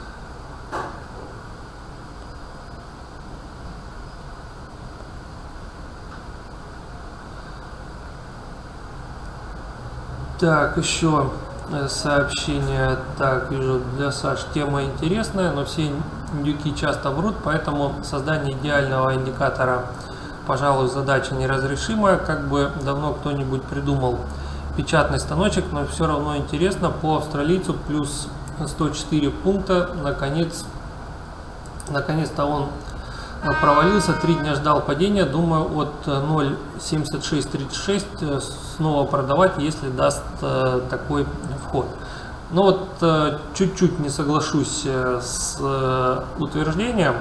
Так, еще сообщение. Так, вижу, для Саш тема интересная, но все индюки часто врут, поэтому создание идеального индикатора, пожалуй, задача неразрешимая. Как бы давно кто-нибудь придумал печатный станочек, но все равно интересно. По австралийцу плюс 104 пункта. Наконец-то он провалился, 3 дня ждал падения. Думаю, от 0.7636 снова продавать, если даст такой вход. Но вот чуть-чуть не соглашусь с утверждением.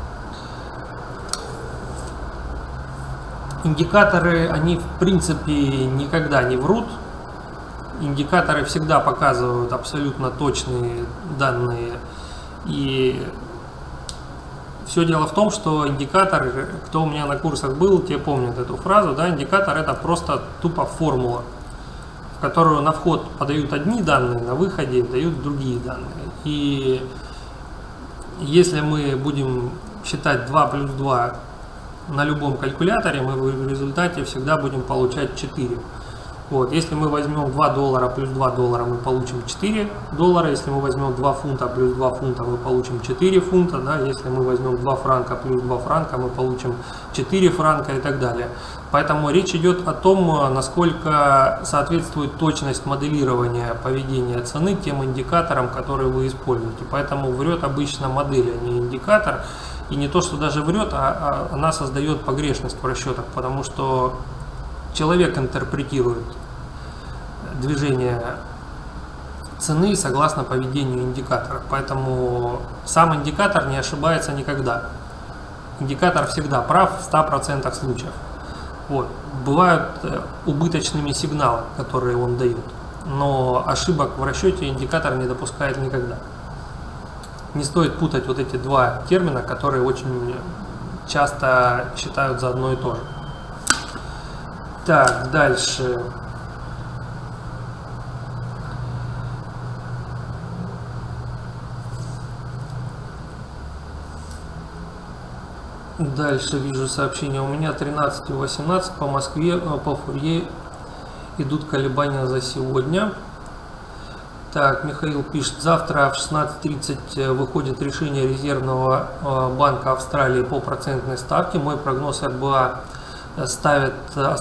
Индикаторы, они в принципе никогда не врут. Индикаторы всегда показывают абсолютно точные данные. И все дело в том, что индикатор, кто у меня на курсах был, те помнят эту фразу, да, индикатор это просто тупо формула, в которую на вход подают одни данные, на выходе дают другие данные. И если мы будем считать 2 плюс 2 на любом калькуляторе, мы в результате всегда будем получать 4. Вот, если мы возьмем $2 плюс $2, мы получим $4. Если мы возьмем 2 фунта плюс 2 фунта, мы получим 4 фунта. Да? Если мы возьмем 2 франка плюс 2 франка, мы получим 4 франка и так далее. Поэтому речь идет о том, насколько соответствует точность моделирования поведения цены тем индикаторам, которые вы используете. Поэтому врет обычно модель, а не индикатор. И не то, что даже врет, а она создает погрешность в расчетах, потому что человек интерпретирует движение цены согласно поведению индикатора. Поэтому сам индикатор не ошибается никогда. Индикатор всегда прав в 100% случаев. Вот. Бывают убыточными сигналы, которые он дает. Но ошибок в расчете индикатор не допускает никогда. Не стоит путать вот эти два термина, которые очень часто считают за одно и то же. Так, дальше. Дальше вижу сообщение. У меня 13:18 по Москве, по Фурье идут колебания за сегодня. Так, Михаил пишет, завтра в 16:30 выходит решение Резервного банка Австралии по процентной ставке. Мой прогноз РБА ставит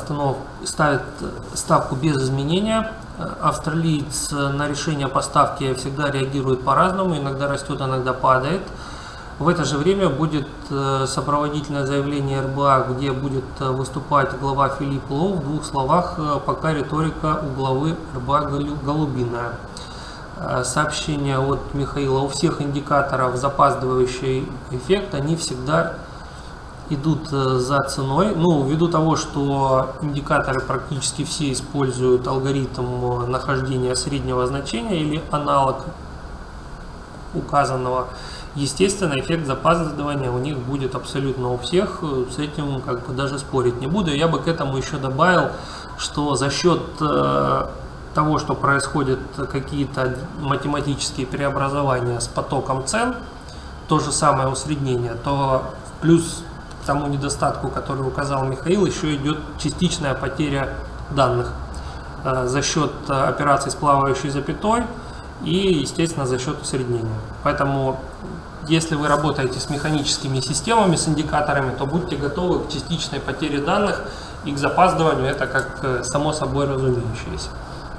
ставку без изменения. Австралиец на решение поставки всегда реагирует по-разному, иногда растет, иногда падает. В это же время будет сопроводительное заявление РБА, где будет выступать глава Филипп Лоу. В двух словах, пока риторика у главы РБА голубиная. Сообщение от Михаила: у всех индикаторов запаздывающий эффект, они всегда идут за ценой. Ну, ввиду того, что индикаторы практически все используют алгоритм нахождения среднего значения или аналог указанного, естественно, эффект запаздывания у них будет абсолютно у всех. С этим как бы даже спорить не буду. Я бы к этому еще добавил, что за счет того, что происходят какие-то математические преобразования с потоком цен, то же самое усреднение, то плюс к тому недостатку, который указал Михаил, еще идет частичная потеря данных за счет операций с плавающей запятой и, естественно, за счет усреднения. Поэтому, если вы работаете с механическими системами, с индикаторами, то будьте готовы к частичной потере данных и к запаздыванию. Это как само собой разумеющееся.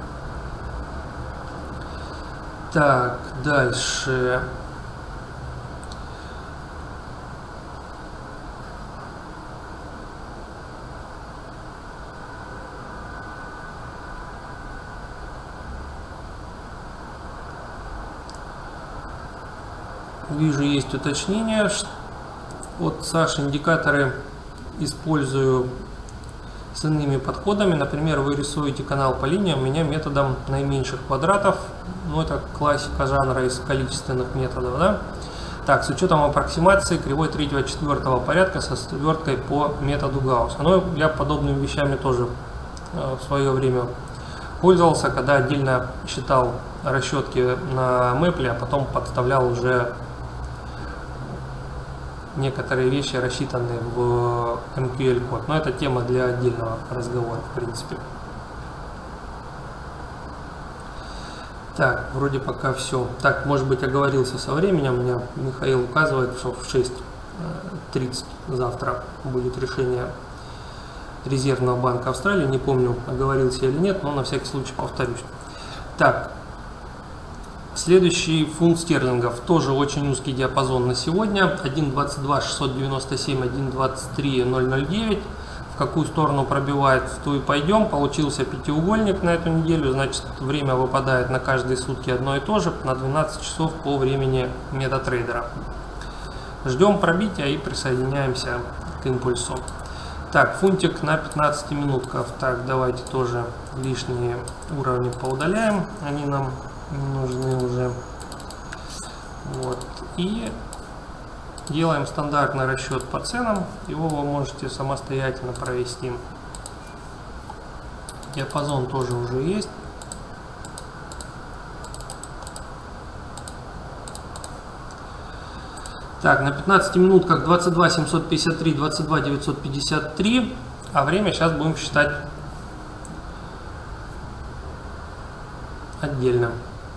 Так, дальше. Вижу, есть уточнение от Саши. Индикаторы использую с иными подходами. Например, вы рисуете канал по линиям, у меня методом наименьших квадратов. Ну, это классика жанра из количественных методов, да? Так, с учетом аппроксимации кривой 3-4 порядка со сверткой по методу Гаусса. Но я подобными вещами тоже в свое время пользовался, когда отдельно считал расчетки на Maple, а потом подставлял уже некоторые вещи, рассчитанные в MQL код. Но это тема для отдельного разговора, в принципе. Так, вроде пока все. Так, может быть, оговорился со временем. Меня Михаил указывает, что в 6:30 завтра будет решение Резервного банка Австралии. Не помню, оговорился или нет, но на всякий случай повторюсь. Так, следующий фунт стерлингов. Тоже очень узкий диапазон на сегодня. 1.22 697, 1.23 009. В какую сторону пробивает, в ту и пойдем. Получился пятиугольник на эту неделю. Значит, время выпадает на каждые сутки одно и то же. На 12 часов по времени MetaTrader. Ждем пробития и присоединяемся к импульсу. Так, фунтик на 15 минутках. Так, давайте тоже лишние уровни поудаляем. Они нам не нужны уже. Вот. И делаем стандартный расчет по ценам. Его вы можете самостоятельно провести. Диапазон тоже уже есть. Так, на 15 минутках 22 753, 22 953. А время сейчас будем считать отдельно.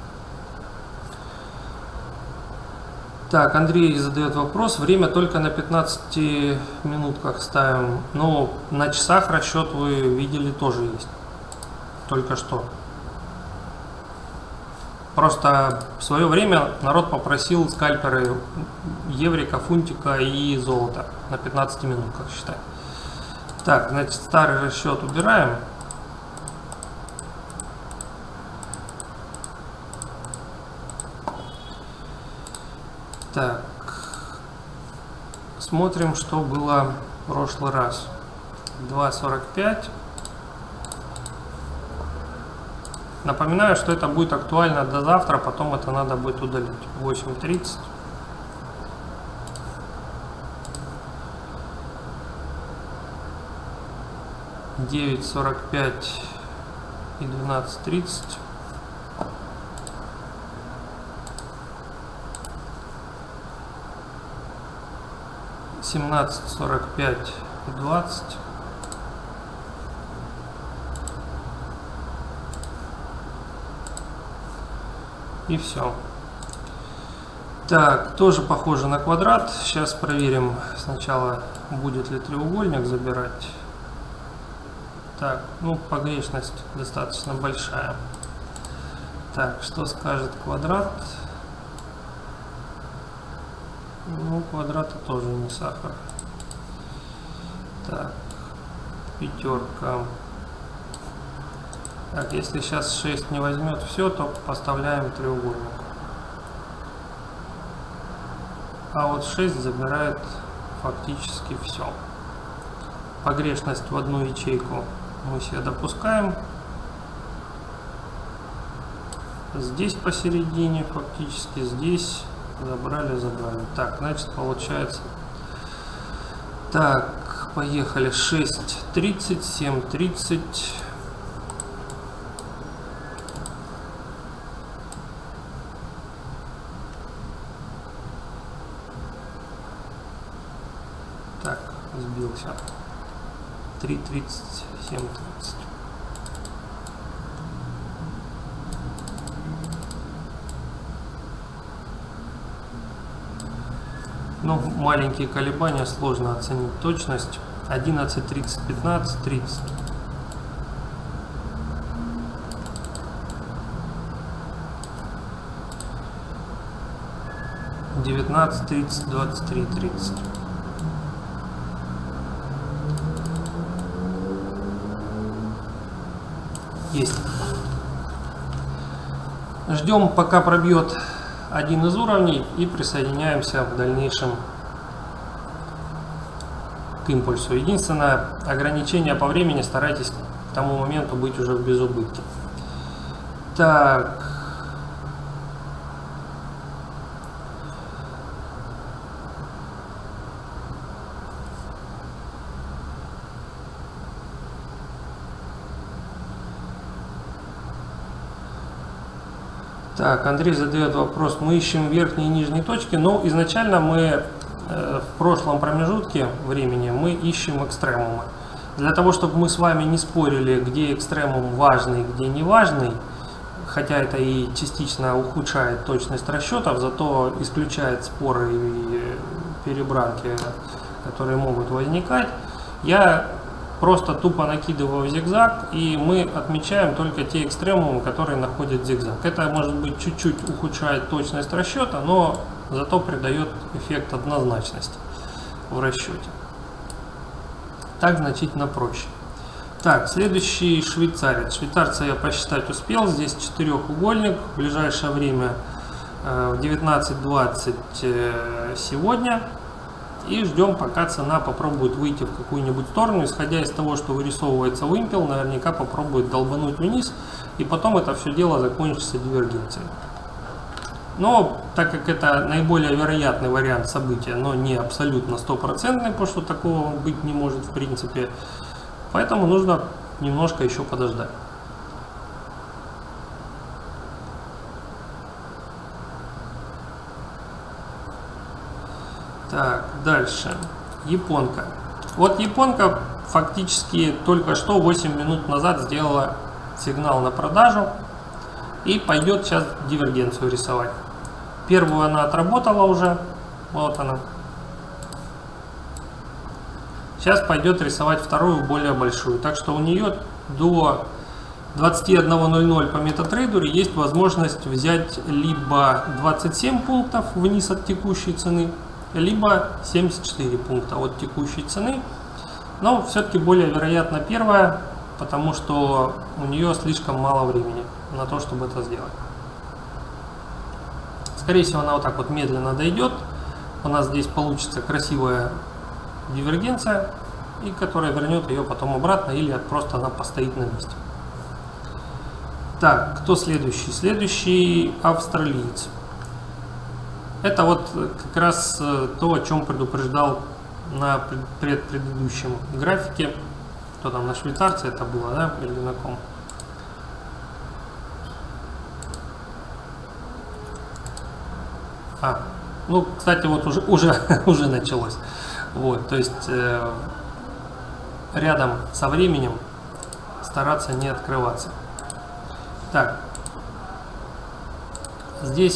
Так, Андрей задает вопрос. Время только на 15 минутках ставим. Но на часах расчет вы видели тоже есть. Только что. Просто в свое время народ попросил скальперы еврика, фунтика и золота на 15 минутках считать. Так, значит, старый расчет убираем. Так, смотрим, что было в прошлый раз. 2.45. Напоминаю, что это будет актуально до завтра, потом это надо будет удалить. 8.30. — 9.45 и 12.30. — 17.45 и 20. И все. Так, тоже похоже на квадрат. Сейчас проверим сначала, будет ли треугольник забирать. Так, ну погрешность достаточно большая. Так, что скажет квадрат? Ну, квадрата тоже не сахар. Так, пятерка. Так, если сейчас 6 не возьмет все, то поставляем треугольник. А вот 6 забирает фактически все. Погрешность в одну ячейку мы себе допускаем. Здесь посередине фактически, здесь забрали. Так, значит, получается. Так, поехали. 6, 30, 7, 30. Так, сбился. 3, 30, 7, 30. Но маленькие колебания, сложно оценить точность. 11, 30, 15, 30. Девятнадцать, 30, 23, 30. Есть. Ждем, пока пробьет один из уровней, и присоединяемся в дальнейшем к импульсу. Единственное ограничение по времени, старайтесь к тому моменту быть уже в безубытке. Так. Так, Андрей задает вопрос. Мы ищем верхние и нижние точки, но изначально мы в прошлом промежутке времени мы ищем экстремумы. Для того, чтобы мы с вами не спорили, где экстремум важный, где не важный, хотя это и частично ухудшает точность расчетов, зато исключает споры и перебранки, которые могут возникать, я просто тупо накидываю зигзаг, и мы отмечаем только те экстремумы, которые находят зигзаг. Это, может быть, чуть-чуть ухудшает точность расчета, но зато придает эффект однозначности в расчете. Так значительно проще. Так, следующий швейцарец. Швейцарца я посчитать успел. Здесь четырехугольник. В ближайшее время в 19:20 сегодня. И ждем, пока цена попробует выйти в какую-нибудь сторону. Исходя из того, что вырисовывается вымпел, наверняка попробует долбануть вниз. И потом это все дело закончится дивергенцией. Но так как это наиболее вероятный вариант события, но не абсолютно стопроцентный, потому что такого быть не может в принципе, поэтому нужно немножко еще подождать. Так, дальше. Японка. Вот японка фактически только что 8 минут назад сделала сигнал на продажу и пойдет сейчас дивергенцию рисовать. Первую она отработала уже. Вот она. Сейчас пойдет рисовать вторую, более большую. Так что у нее до 21:00 по MetaTrader есть возможность взять либо 27 пунктов вниз от текущей цены, либо 74 пункта от текущей цены. Но все-таки более вероятно первая, потому что у нее слишком мало времени на то, чтобы это сделать. Скорее всего, она вот так вот медленно дойдет. У нас здесь получится красивая дивергенция, и которая вернет ее потом обратно, или просто она постоит на месте. Так, кто следующий? Следующий австралиец. Это вот как раз то, о чем предупреждал на предыдущем графике. Кто там, на швейцарце это было, да, или на ком? Ну, кстати, вот уже началось. Вот, то есть рядом со временем стараться не открываться. Так, здесь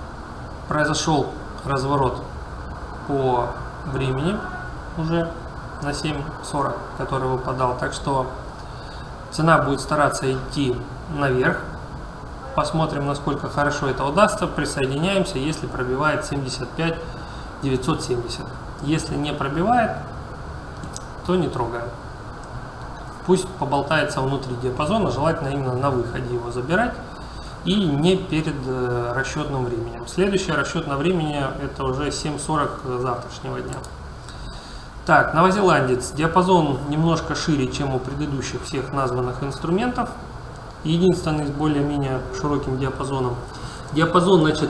произошел разворот по времени уже. на 7.40, который выпадал. Так что цена будет стараться идти наверх. Посмотрим, насколько хорошо это удастся. Присоединяемся, если пробивает 75 970. Если не пробивает, то не трогаем. Пусть поболтается внутри диапазона, желательно именно на выходе его забирать и не перед расчетным временем. Следующее расчетное время это уже 7.40 завтрашнего дня. Так, новозеландец. Диапазон немножко шире, чем у предыдущих всех названных инструментов. Единственный с более-менее широким диапазоном. Диапазон, значит,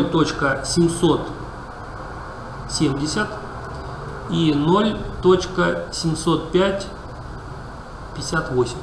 0.770 и 0.705.58.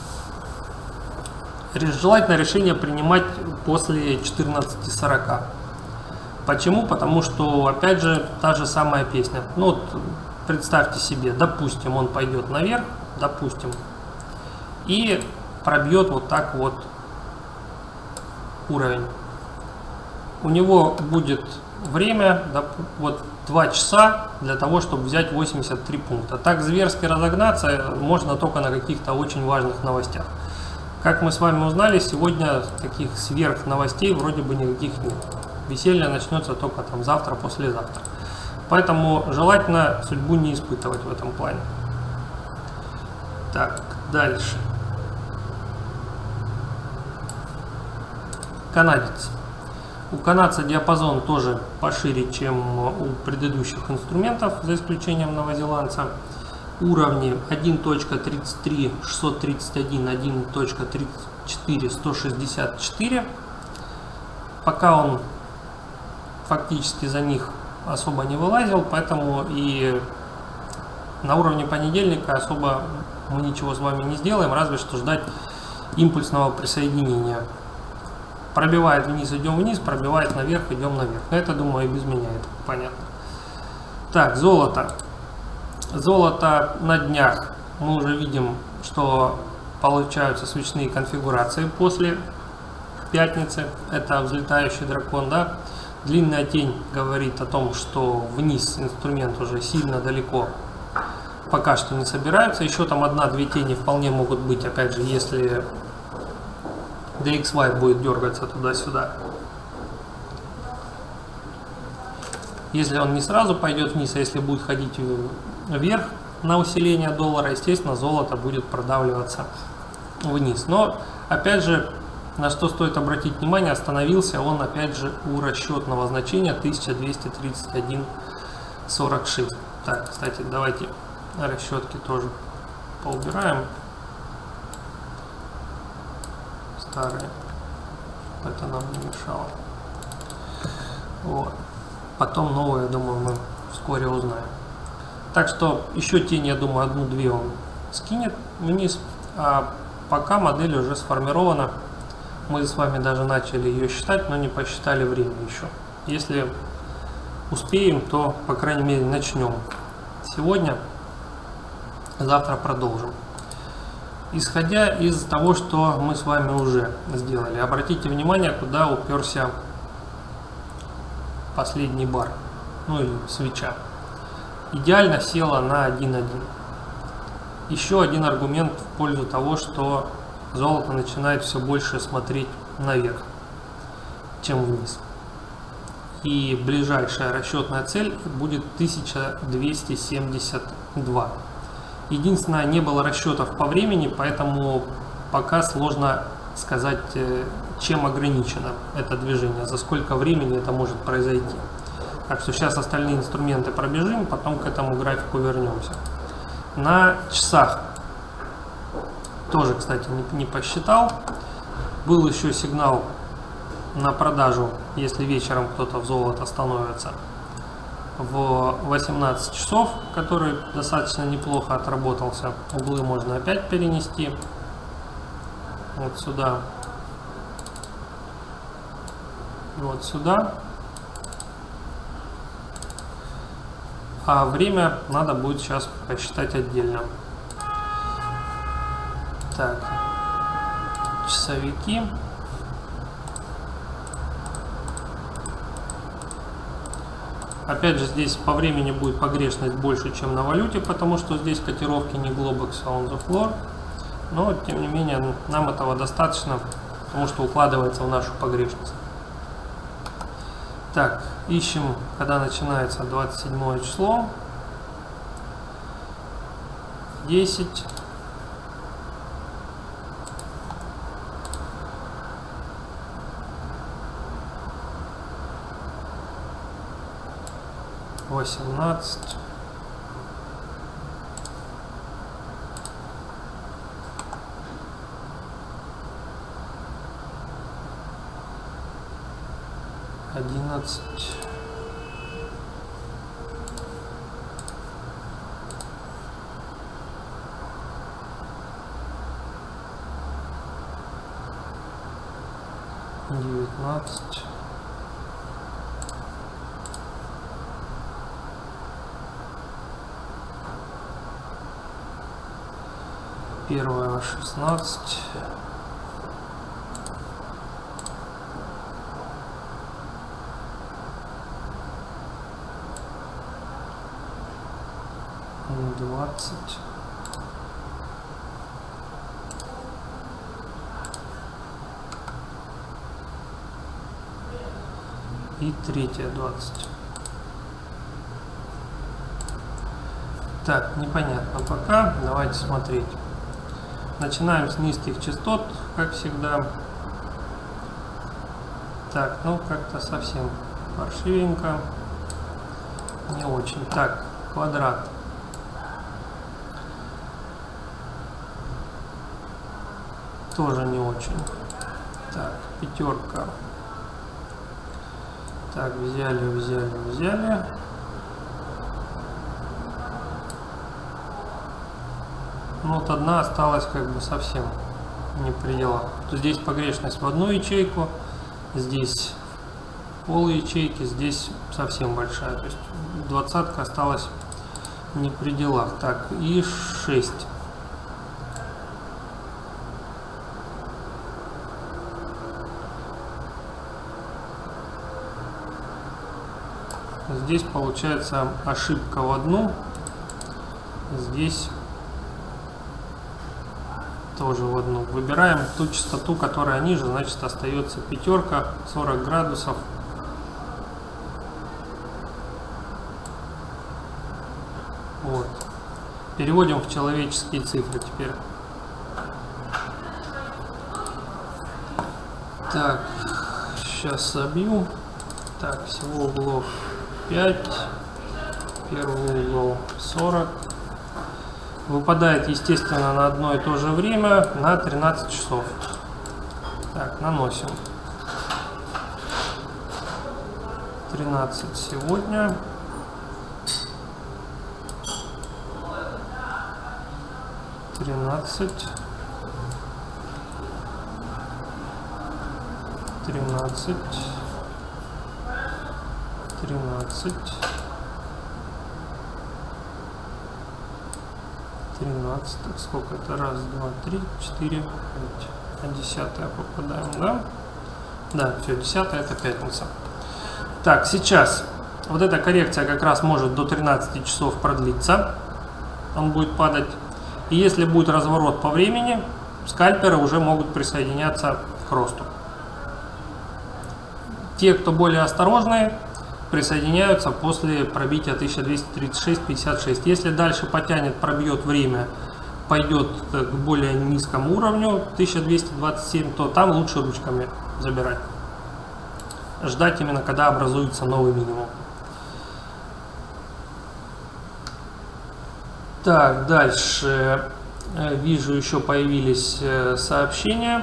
Желательно решение принимать после 14.40. Почему? Потому что, опять же, та же самая песня. Ну вот, представьте себе, допустим, он пойдет наверх, допустим, и пробьет вот так вот уровень. У него будет время, вот 2 часа для того, чтобы взять 83 пункта. Так зверски разогнаться можно только на каких-то очень важных новостях. Как мы с вами узнали, сегодня таких сверх новостей вроде бы никаких нет. Веселье начнется только там завтра, послезавтра. Поэтому желательно судьбу не испытывать в этом плане. Так, дальше. Канадец. У канадца диапазон тоже пошире, чем у предыдущих инструментов, за исключением новозеландца. Уровни 1.33 631, 1.34 164. Пока он фактически за них особо не вылазил, поэтому и на уровне понедельника особо мы ничего с вами не сделаем, разве что ждать импульсного присоединения. Пробивает вниз, идем вниз, пробивает наверх, идем наверх. Это, думаю, и без меня это понятно. Так, золото. Золото на днях. Мы уже видим, что получаются свечные конфигурации после пятницы. Это взлетающий дракон, да. Длинная тень говорит о том, что вниз инструмент уже сильно далеко пока что не собираются. Еще там 1-2 тени вполне могут быть, опять же, если DXY будет дергаться туда-сюда. Если он не сразу пойдет вниз, а если будет ходить вверх на усиление доллара, естественно, золото будет продавливаться вниз. Но, опять же, на что стоит обратить внимание, остановился он, опять же, у расчетного значения 1231.46. Так, кстати, давайте расчетки тоже поубираем. Старые. Это нам не мешало. Вот. Потом новые, я думаю, мы вскоре узнаем. Так что еще тень, я думаю, 1-2 он скинет вниз. А пока модель уже сформирована. Мы с вами даже начали ее считать, но не посчитали время еще. Если успеем, то, по крайней мере, начнем сегодня. Завтра продолжим. Исходя из того, что мы с вами уже сделали, обратите внимание, куда уперся последний бар, ну или свеча. Идеально села на 1.1. Еще один аргумент в пользу того, что золото начинает все больше смотреть наверх, чем вниз. И ближайшая расчетная цель будет 1272. Единственное, не было расчетов по времени, поэтому пока сложно сказать, чем ограничено это движение, за сколько времени это может произойти. Так что сейчас остальные инструменты пробежим, потом к этому графику вернемся. На часах тоже, кстати, не посчитал. Был еще сигнал на продажу, если вечером кто-то в золото становится, в 18 часов, который достаточно неплохо отработался. Углы можно опять перенести вот сюда, вот сюда. А время надо будет сейчас посчитать отдельно. Так, часовики. Опять же, здесь по времени будет погрешность больше, чем на валюте, потому что здесь котировки не Globex, а on the floor. Но, тем не менее, нам этого достаточно, потому что укладывается в нашу погрешность. Так, ищем, когда начинается 27 число. 10. Восемнадцать. 11. 19. 16. 20. И 20. Так, непонятно пока. Давайте смотреть. Начинаем с низких частот, как всегда. Так, ну как-то совсем паршивенько. Не очень. Так, квадрат. Тоже не очень. Так, пятерка. Так, взяли. Ну вот одна осталась как бы совсем не при делах. Здесь погрешность в одну ячейку, здесь пол ячейки, здесь совсем большая. То есть 20 осталась не при делах. Так, и 6. Здесь получается ошибка в одну, здесь тоже в одну. Выбираем ту частоту, которая ниже, значит остается пятерка, 40 градусов. Вот. Переводим в человеческие цифры теперь. Так, сейчас собью. Так, всего углов 5, первый угол 40. Выпадает, естественно, на одно и то же время, на 13 часов. Так, наносим. 13 сегодня. 13. 13. 13. 13, так сколько это? Раз, два, три, 4, 5. А 10 попадаем, да? Да, все, 10 это пятница. Так, сейчас вот эта коррекция как раз может до 13 часов продлиться. Он будет падать. И если будет разворот по времени, скальперы уже могут присоединяться к росту. Те, кто более осторожные, присоединяются после пробития 1236.56. Если дальше потянет, пробьет время, пойдет к более низкому уровню 1227, то там лучше ручками забирать. Ждать именно, когда образуется новый минимум. Так, дальше вижу, еще появились сообщения.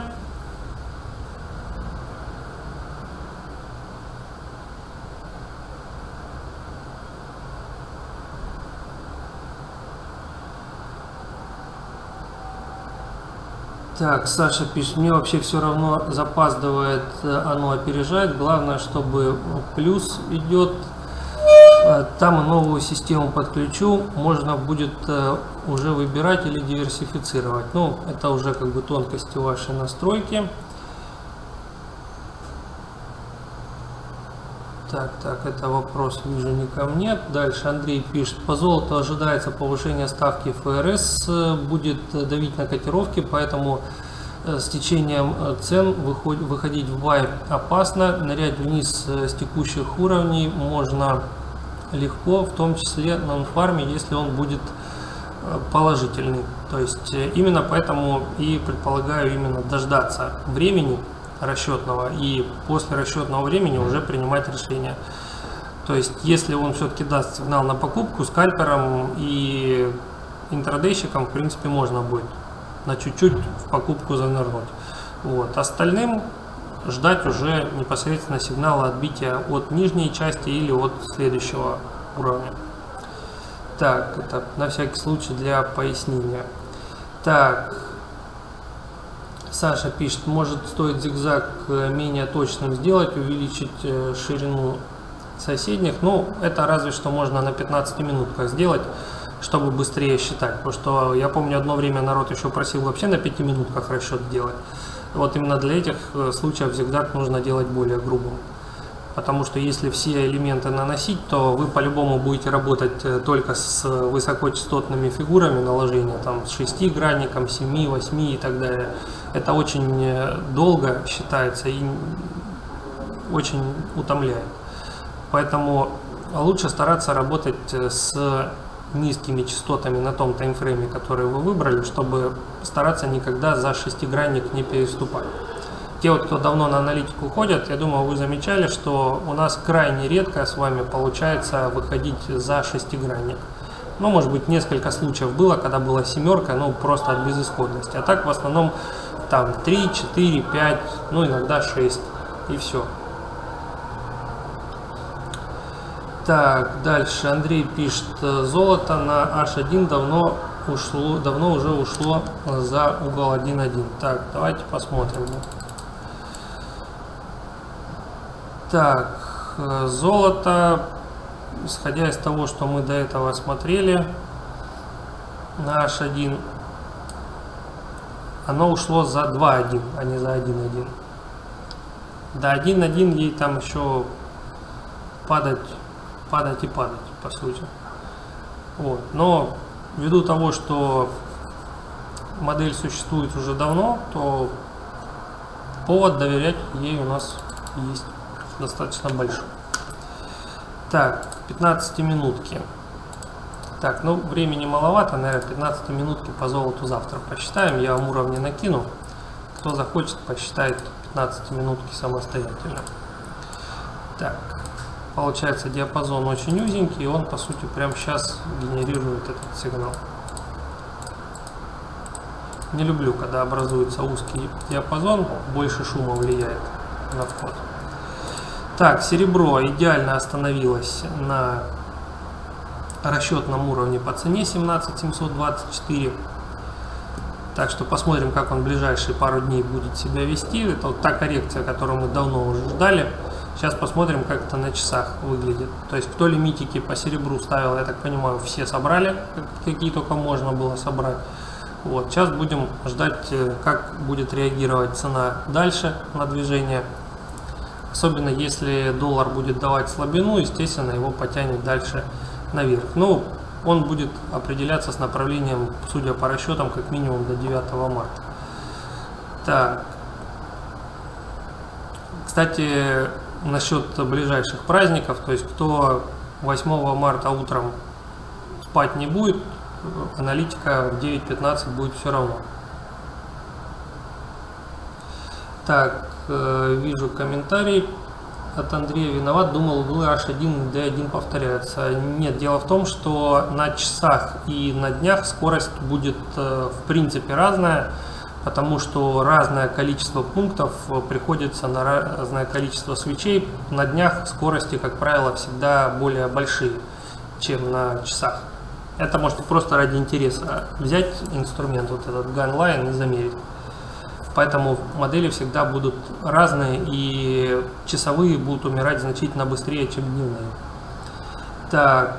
Так, Саша пишет, мне вообще все равно запаздывает, оно опережает. Главное, чтобы плюс идет. Там и новую систему подключу. Можно будет уже выбирать или диверсифицировать. Ну, это уже как бы тонкости вашей настройки. Так, это вопрос, вижу, не ко мне. Дальше Андрей пишет: по золоту ожидается повышение ставки ФРС, будет давить на котировки, поэтому с течением цен выходить в бай опасно, нырять вниз с текущих уровней можно легко, в том числе на нонфарме, если он будет положительный. То есть именно поэтому и предполагаю именно дождаться времени расчетного и после расчетного времени уже принимать решение. То есть если он все-таки даст сигнал на покупку, скальперам и интрадейщикам в принципе можно будет на чуть-чуть в покупку занырнуть. Вот. Остальным ждать уже непосредственно сигнала отбития от нижней части или от следующего уровня. Так, это на всякий случай для пояснения. Так, Саша пишет: может стоит зигзаг менее точным сделать, увеличить ширину соседних. Ну, это разве что можно на 15 минутках сделать, чтобы быстрее считать. Потому что я помню, одно время народ еще просил вообще на 5 минутках расчет делать. Вот именно для этих случаев зигзаг нужно делать более грубым. Потому что если все элементы наносить, то вы по-любому будете работать только с высокочастотными фигурами наложения, там с 6 гранником, 7, 8 и так далее. Это очень долго считается и очень утомляет. Поэтому лучше стараться работать с низкими частотами на том таймфрейме, который вы выбрали, чтобы стараться никогда за шестигранник не переступать. Те, вот, кто давно на аналитику ходят, я думаю, вы замечали, что у нас крайне редко с вами получается выходить за шестигранник. Ну, может быть, несколько случаев было, когда была семерка, ну, просто от безысходности. А так, в основном, там 3, 4, 5, ну, иногда 6, и все. Так, дальше Андрей пишет: золото на H1 давно уже ушло за угол 1.1. Так, давайте посмотрим. Так, золото, исходя из того, что мы до этого смотрели на H1, оно ушло за 2.1, а не за 1.1. До 1.1 ей там еще падать, по сути. Вот. Но ввиду того, что модель существует уже давно, то повод доверять ей у нас есть достаточно большой. Так, 15 минутки. Так, ну времени маловато, наверное, 15 минутки по золоту завтра посчитаем. Я вам уровни накину. Кто захочет, посчитает 15 минутки самостоятельно. Так. Получается, диапазон очень узенький, и он, по сути, прямо сейчас генерирует этот сигнал. Не люблю, когда образуется узкий диапазон, больше шума влияет на вход. Так, серебро идеально остановилось на расчетном уровне по цене 17724. Так что посмотрим, как он в ближайшие пару дней будет себя вести. Это вот та коррекция, которую мы давно уже ждали. Сейчас посмотрим, как это на часах выглядит. То есть, кто лимитики по серебру ставил, я так понимаю, все собрали, какие только можно было собрать. Вот. Сейчас будем ждать, как будет реагировать цена дальше на движение. Особенно если доллар будет давать слабину, естественно, его потянет дальше наверх. Ну, он будет определяться с направлением, судя по расчетам, как минимум до 9 марта. Так. Кстати, насчет ближайших праздников, то есть кто 8 марта утром спать не будет, аналитика в 9:15 будет все равно. Так, вижу комментарий от Андрея: виноват, думал, углы H1 и D1 повторяются. Нет, дело в том, что на часах и на днях скорость будет в принципе разная, потому что разное количество пунктов приходится на разное количество свечей. На днях скорости, как правило, всегда более большие, чем на часах. Это можете просто ради интереса взять инструмент, вот этот Gunline, и замерить. Поэтому модели всегда будут разные, и часовые будут умирать значительно быстрее, чем дневные. Так.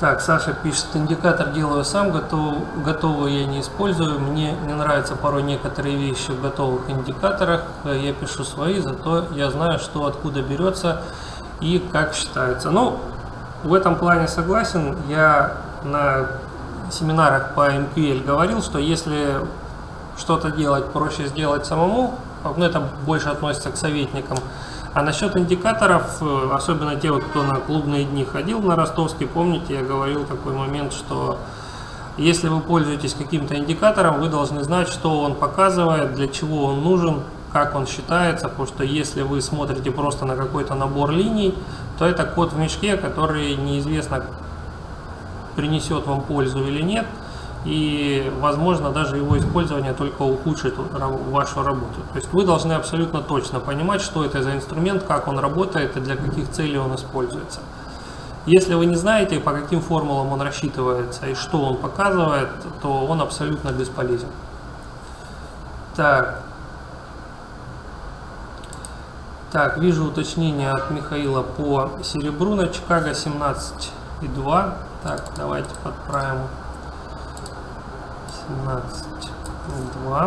Так, Саша пишет, индикатор делаю сам, готовый я не использую. Мне не нравятся порой некоторые вещи в готовых индикаторах. Я пишу свои, зато я знаю, что откуда берется и как считается. Ну, в этом плане согласен. Я на семинарах по MQL говорил, что если что-то делать, проще сделать самому. Ну, это больше относится к советникам. А насчет индикаторов, особенно те, кто на клубные дни ходил на ростовский, помните, я говорил такой момент, что если вы пользуетесь каким-то индикатором, вы должны знать, что он показывает, для чего он нужен, как он считается, потому что если вы смотрите просто на какой-то набор линий, то это кот в мешке, который неизвестно, принесет вам пользу или нет. И, возможно, даже его использование только ухудшит вашу работу. То есть вы должны абсолютно точно понимать, что это за инструмент, как он работает и для каких целей он используется. Если вы не знаете, по каким формулам он рассчитывается и что он показывает, то он абсолютно бесполезен. Так, вижу уточнение от Михаила по серебру на Чикаго 17,2. Так, давайте подправим. 17,2.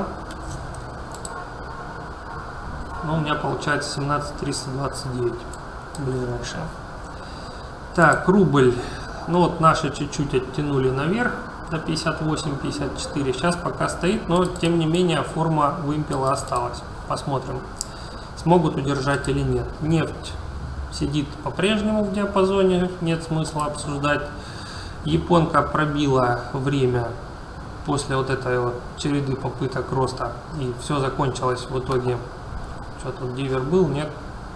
Ну, у меня получается 17,329 ближайшее. Так, рубль. Ну вот наши чуть-чуть оттянули наверх до 58-54. Сейчас пока стоит, но тем не менее форма вымпела осталась. Посмотрим, смогут удержать или нет. Нефть сидит по-прежнему в диапазоне, нет смысла обсуждать. Японка пробила время после вот этой вот череды попыток роста, и все закончилось в итоге. Что тут дивер был? Нет.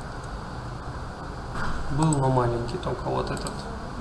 Был, но маленький только вот этот.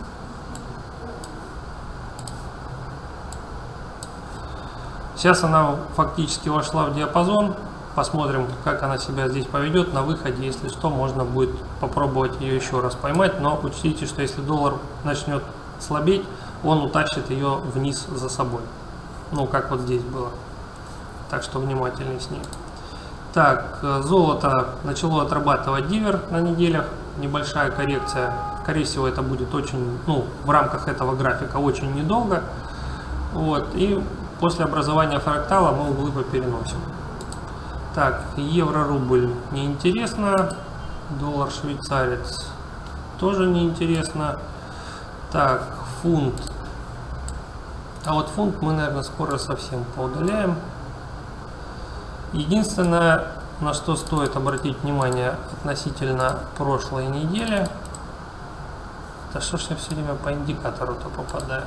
Сейчас она фактически вошла в диапазон. Посмотрим, как она себя здесь поведет на выходе. Если что, можно будет попробовать ее еще раз поймать, но учтите, что если доллар начнет слабеть, он утащит ее вниз за собой. Ну, как вот здесь было. Так что внимательней с ней. Так, золото начало отрабатывать дивер на неделях. Небольшая коррекция. Скорее всего, это будет очень, ну, в рамках этого графика очень недолго. Вот. И после образования фрактала мы углы попереносим. Так, евро-рубль неинтересно. Доллар-швейцарец тоже неинтересно. Так, фунт. А вот фунт мы, наверное, скоро совсем поудаляем. Единственное, на что стоит обратить внимание относительно прошлой недели. Да что ж я все время по индикатору-то попадаю?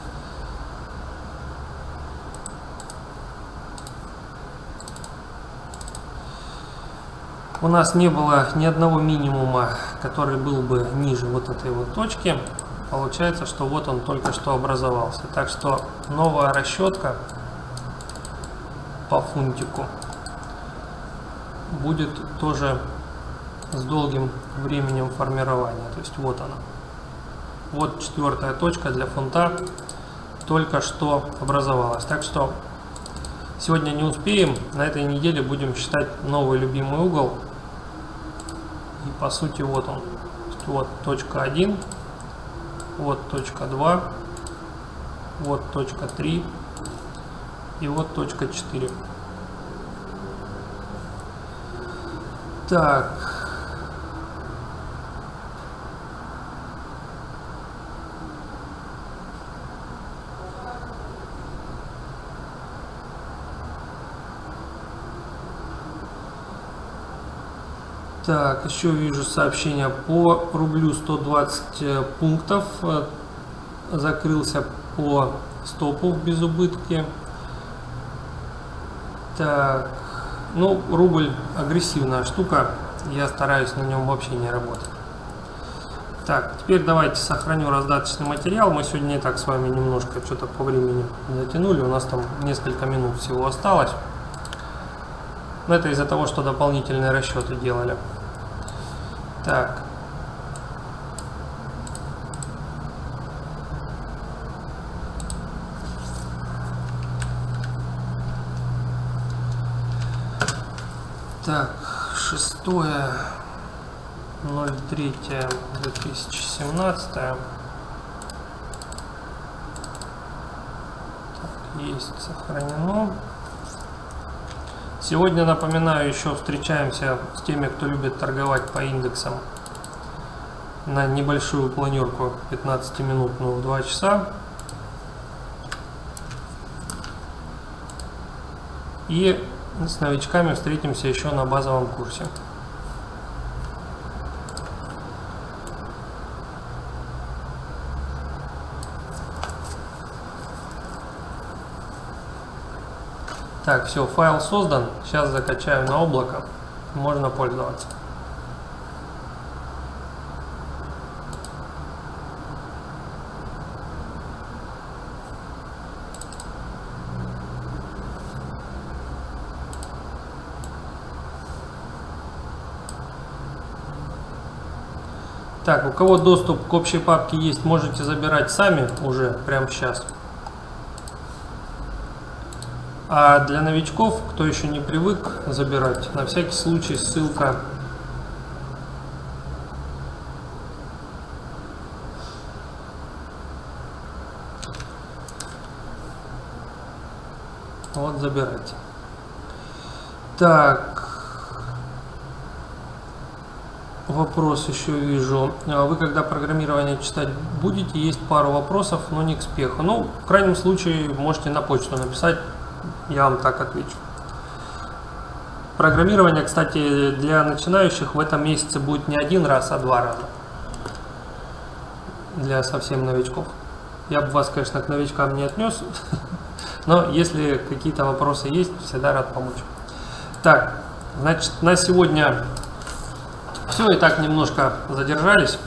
У нас не было ни одного минимума, который был бы ниже вот этой вот точки. Получается, что вот он только что образовался. Так что новая расчетка по фунтику будет тоже с долгим временем формирования. То есть вот она. Вот четвертая точка для фунта только что образовалась. Так что сегодня не успеем. На этой неделе будем считать новый любимый угол. И по сути вот он. Вот точка 1. Вот точка 2, вот точка 3 и вот точка 4. Так. Так, еще вижу сообщение по рублю 120 пунктов. Закрылся по стопу в безубытке. Так, ну, рубль агрессивная штука. Я стараюсь на нем вообще не работать. Так, теперь давайте сохраню раздаточный материал. Мы сегодня и так с вами немножко что-то по времени затянули. У нас там несколько минут всего осталось. Но это из-за того, что дополнительные расчеты делали. Так. Так, 6.03.2017. Есть, сохранено. Сегодня, напоминаю, еще встречаемся с теми, кто любит торговать по индексам на небольшую планерку 15-минутную в 2 часа. И с новичками встретимся еще на базовом курсе. Так, все, файл создан. Сейчас закачаю на облако. Можно пользоваться. Так, у кого доступ к общей папке есть, можете забирать сами уже прямо сейчас. А для новичков, кто еще не привык забирать, на всякий случай ссылка вот, забирайте. Так, вопрос еще вижу. Вы когда программирование читать будете, есть пару вопросов, но не к спеху. Ну, в крайнем случае, можете на почту написать, я вам так отвечу. Программирование, кстати, для начинающих в этом месяце будет не 1 раз, а 2 раза. Для совсем новичков. Я бы вас, конечно, к новичкам не отнес, но если какие-то вопросы есть, всегда рад помочь. Так, значит, на сегодня все, и так немножко задержались.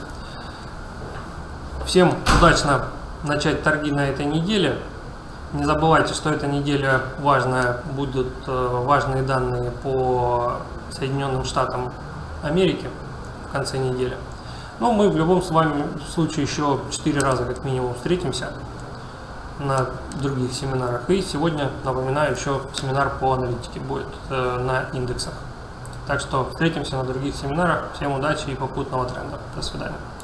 Всем удачно начать торги на этой неделе. Не забывайте, что эта неделя важная, будут важные данные по Соединенным Штатам Америки в конце недели. Но мы в любом случае еще 4 раза как минимум встретимся на других семинарах. И сегодня, напоминаю, еще семинар по аналитике будет на индексах. Так что встретимся на других семинарах. Всем удачи и попутного тренда. До свидания.